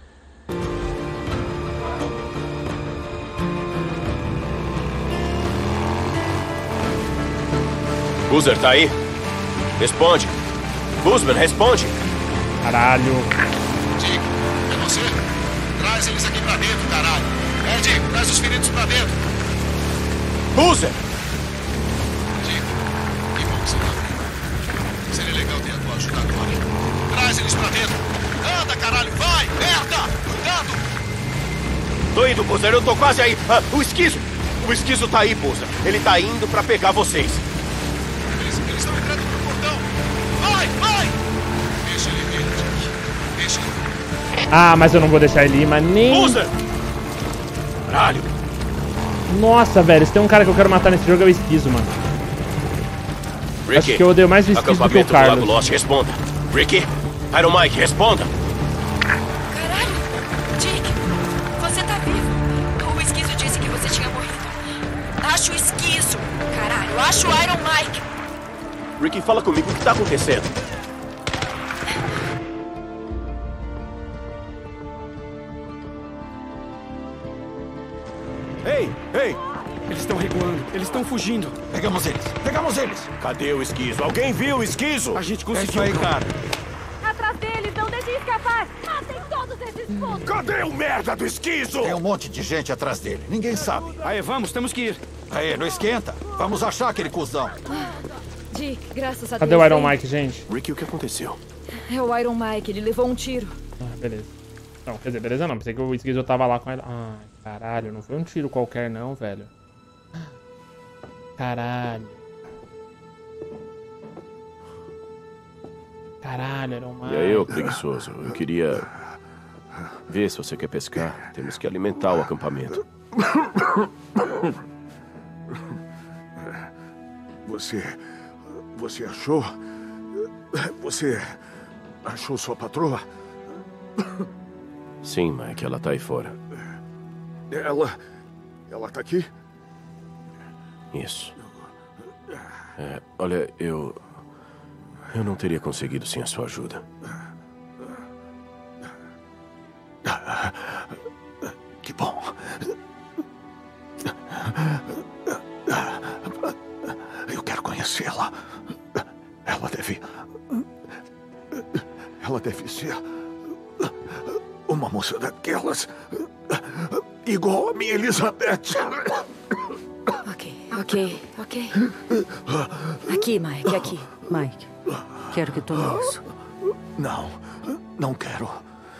Boozer, tá aí? Responde. Guzman, responde. Caralho. Dick, é você? Traz eles aqui pra dentro, caralho. É, Dick, traz os feridos pra dentro. Boozer! Dick, que bom que você tá vivo. Seria legal ter a tua ajuda agora. Traz eles pra dentro. Anda, caralho, vai! Merda! Cuidado! Tô indo, Boozer, eu tô quase aí. Ah, o Esquizo! O Esquizo tá aí, Boozer. Ele tá indo pra pegar vocês. Eles eles estão entrando pro portão. Vai, vai! Deixa ele vir, Dick. Deixa ele vir. Ah, mas eu não vou deixar ele ir, mas nem... Boozer! Caralho! Nossa, velho, se tem um cara que eu quero matar nesse jogo é o Esquizo, mano. Ricky, acho que eu odeio mais o Esquizo do que o acampamento do Lago Carlos. Lost, responda. Ricky, Iron Mike, responda. Caralho! Dick, você tá vivo. Eu acho o Iron Mike. Ricky, fala comigo, o que tá acontecendo? Ei, ei! Eles estão recuando, eles estão fugindo. Pegamos eles, pegamos eles! Cadê o esquizo? Alguém viu o esquizo? A gente conseguiu, é isso aí, cara. Atrás deles, não deixem escapar! Matem todos esses monstros! Cadê o merda do esquizo? Tem um monte de gente atrás dele, ninguém sabe. Aí, vamos, temos que ir. Aí, não esquenta. Vamos achar aquele cuzão. Dick, graças a Deus. Cadê o Iron vem. Mike, gente? Ricky, o que aconteceu? É o Iron Mike, ele levou um tiro. Ah, beleza. Não, quer dizer, beleza não. Pensei que o esquizo tava lá com ela. Ai, caralho, não foi um tiro qualquer não, velho. Caralho. Caralho, Iron Mike. E aí, ô preguiçoso, eu queria ver se você quer pescar. Temos que alimentar o acampamento. Você... Você achou... Você... Achou sua patroa? Sim, Mike, ela tá aí fora. Ela... Ela tá aqui? Isso. É, olha, eu... Eu não teria conseguido sem a sua ajuda. Que bom. Eu quero conhecê-la. Ela deve... Ela deve ser... Uma moça daquelas... Igual a minha Elizabeth. Ok, ok, ok. Aqui, Mike, aqui. Mike, quero que tome isso. Não, não quero.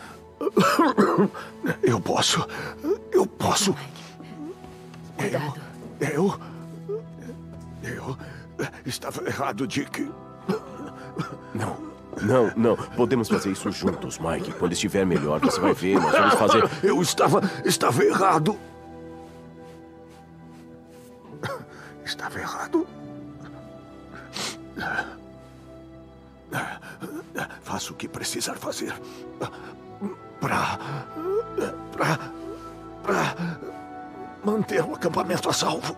Eu posso. Eu posso. Cuidado. Eu. Eu. Eu estava errado, Dick. Não, não, não. Podemos fazer isso juntos, Mike. Quando estiver melhor, você vai ver. Nós vamos fazer... Eu estava... Estava errado. Estava errado. Faça o que precisar fazer. Pra... Pra... Pra... Manter o acampamento a salvo.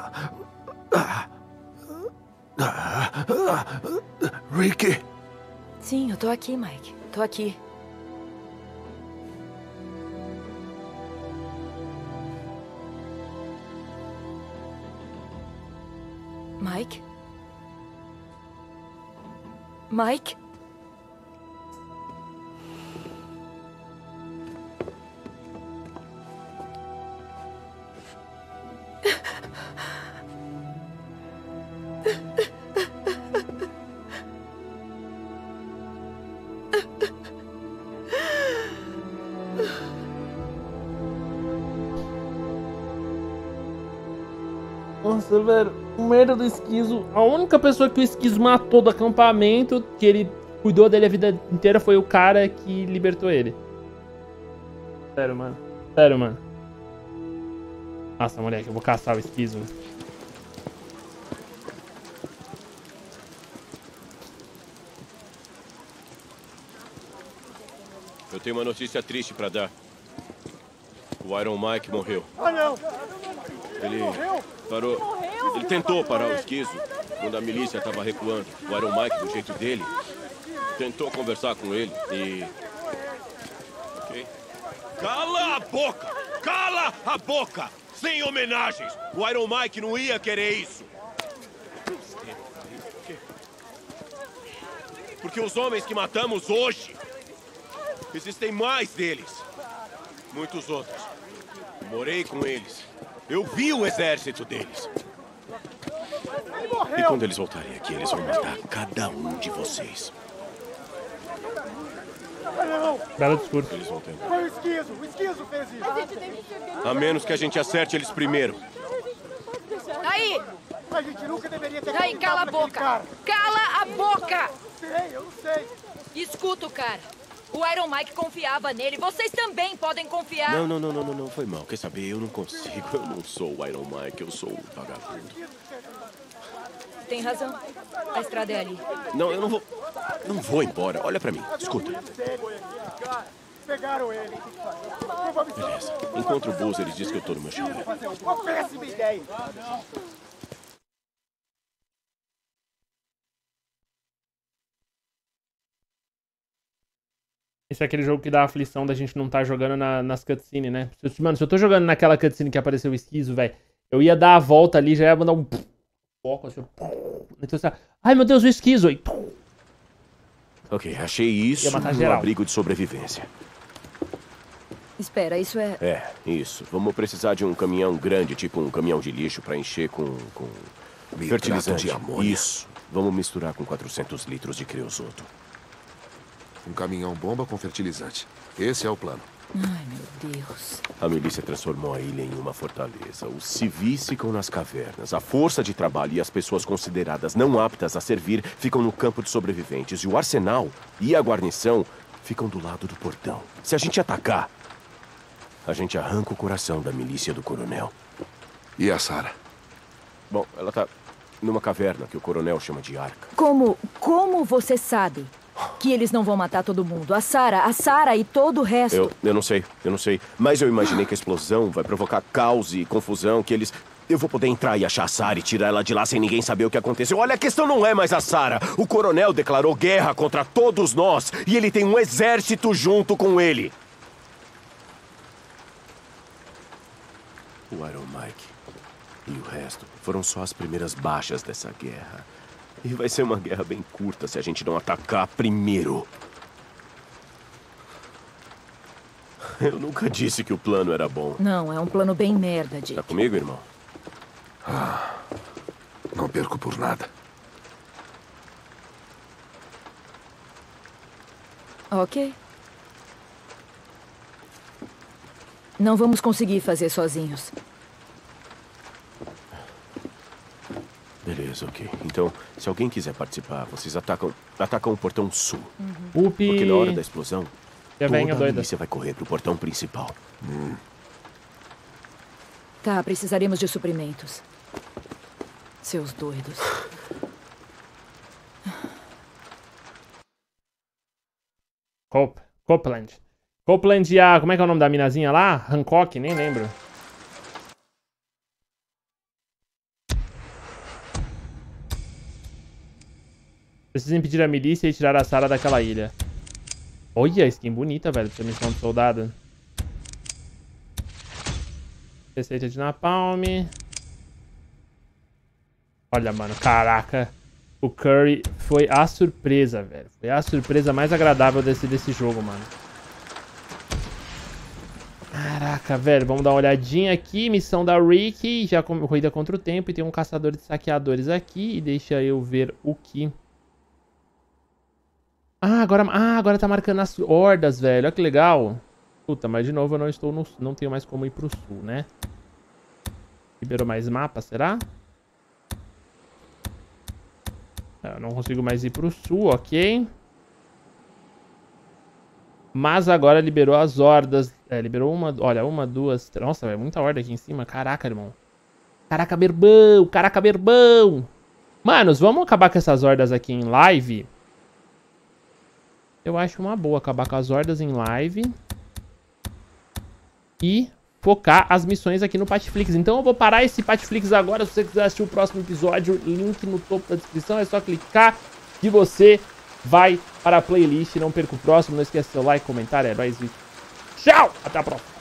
Ricky. Sim, eu tô aqui, Mike. Tô aqui. Mike? Mike? Nossa, velho, o merda do esquizo. A única pessoa que o esquizo matou do acampamento, que ele cuidou dele a vida inteira, foi o cara que libertou ele. Sério, mano. Sério, mano. Nossa, moleque, eu vou caçar o esquizo. Eu tenho uma notícia triste pra dar. O Iron Mike morreu. Oh, não! Ele parou. Ele tentou parar o esquizo quando a milícia estava recuando. O Iron Mike, do jeito dele, tentou conversar com ele e... Ok? Cala a boca! Cala a boca! Sem homenagens! O Iron Mike não ia querer isso! Porque os homens que matamos hoje, existem mais deles. Muitos outros. Morei com eles. Eu vi o exército deles. E quando eles voltarem aqui, eles vão matar cada um de vocês. Belo discurso. Eles vão tentar. Foi o esquizo! O esquizo fez isso! A menos que a gente acerte eles primeiro. Aí! A gente nunca deveria ter... Aí, cala a boca! Cala a boca! Eu sei, eu não sei. Escuta o cara. O Iron Mike confiava nele. Vocês também podem confiar. Não, não, não, não, não, não. Foi mal. Quer saber? Eu não consigo. Eu não sou o Iron Mike. Eu sou o vagabundo. Tem razão. A estrada é ali. Não, eu não vou... Não vou embora. Olha pra mim. Escuta. Pegaram ele. Beleza. Encontra o Buzzer e diz que eu tô no meu chalé. Uma péssima ideia. Esse é aquele jogo que dá a aflição da gente não estar tá jogando na, nas cutscenes, né? Mano, se eu tô jogando naquela cutscene que apareceu o esquizo, velho, eu ia dar a volta ali, já ia mandar um... foco, assim, então, assim, ai, meu Deus, o esquizo aí. Ok, achei isso no abrigo de sobrevivência. Espera, isso é... É, isso. Vamos precisar de um caminhão grande, tipo um caminhão de lixo, pra encher com... com... fertilizante de amônia. Isso. Vamos misturar com quatrocentos litros de creosoto. Um caminhão-bomba com fertilizante. Esse é o plano. Ai, meu Deus. A milícia transformou a ilha em uma fortaleza. Os civis ficam nas cavernas. A força de trabalho e as pessoas consideradas não aptas a servir ficam no campo de sobreviventes. E o arsenal e a guarnição ficam do lado do portão. Se a gente atacar, a gente arranca o coração da milícia do coronel. E a Sarah? Bom, ela tá numa caverna que o coronel chama de arca. Como, como você sabe que eles não vão matar todo mundo? A Sarah, a Sarah e todo o resto. Eu, eu não sei, eu não sei. Mas eu imaginei que a explosão vai provocar caos e confusão, que eles... Eu vou poder entrar e achar a Sarah e tirar ela de lá sem ninguém saber o que aconteceu. Olha, a questão não é mais a Sarah. O coronel declarou guerra contra todos nós e ele tem um exército junto com ele. O Iron Mike e o resto foram só as primeiras baixas dessa guerra. E vai ser uma guerra bem curta se a gente não atacar primeiro. Eu nunca disse que o plano era bom. Não, é um plano bem merda, Dick. Tá comigo, irmão? Ah, não perco por nada. Ok. Não vamos conseguir fazer sozinhos. Beleza, ok. Então, se alguém quiser participar, vocês atacam, atacam o portão sul. Uhum. Upi. Porque na hora da explosão, Já toda venha, a doida. milícia vai correr pro portão principal. Hum. Tá, precisaremos de suprimentos. Seus doidos. Cop Copeland. Copeland e a... Como é que é o nome da minazinha lá? Hancock? Nem lembro. Precisa impedir a milícia e tirar a Sarah daquela ilha. Olha, skin bonita, velho. Pra missão de soldado. Receita de napalm. Olha, mano. Caraca. O Curry foi a surpresa, velho. Foi a surpresa mais agradável desse, desse jogo, mano. Caraca, velho. Vamos dar uma olhadinha aqui. Missão da Rick. Já corrida contra o tempo. E tem um caçador de saqueadores aqui. E deixa eu ver o que... Ah, agora, ah, agora tá marcando as hordas, velho. Olha que legal. Puta, mas de novo eu não estou no... Não tenho mais como ir pro sul, né? Liberou mais mapa, será? Eu não consigo mais ir pro sul, ok. Mas agora liberou as hordas. É, liberou uma... Olha, uma, duas... Três... Nossa, velho, muita horda aqui em cima. Caraca, irmão. Caraca, berbão. Caraca, berbão. Manos, vamos acabar com essas hordas aqui em live. Eu acho uma boa acabar com as hordas em live. E focar as missões aqui no Patflix. Então eu vou parar esse Patflix agora. Se você quiser assistir o próximo episódio, link no topo da descrição. É só clicar que você vai para a playlist. Não perca o próximo. Não esqueça seu like, comentário. É nóis. Tchau! Até a próxima.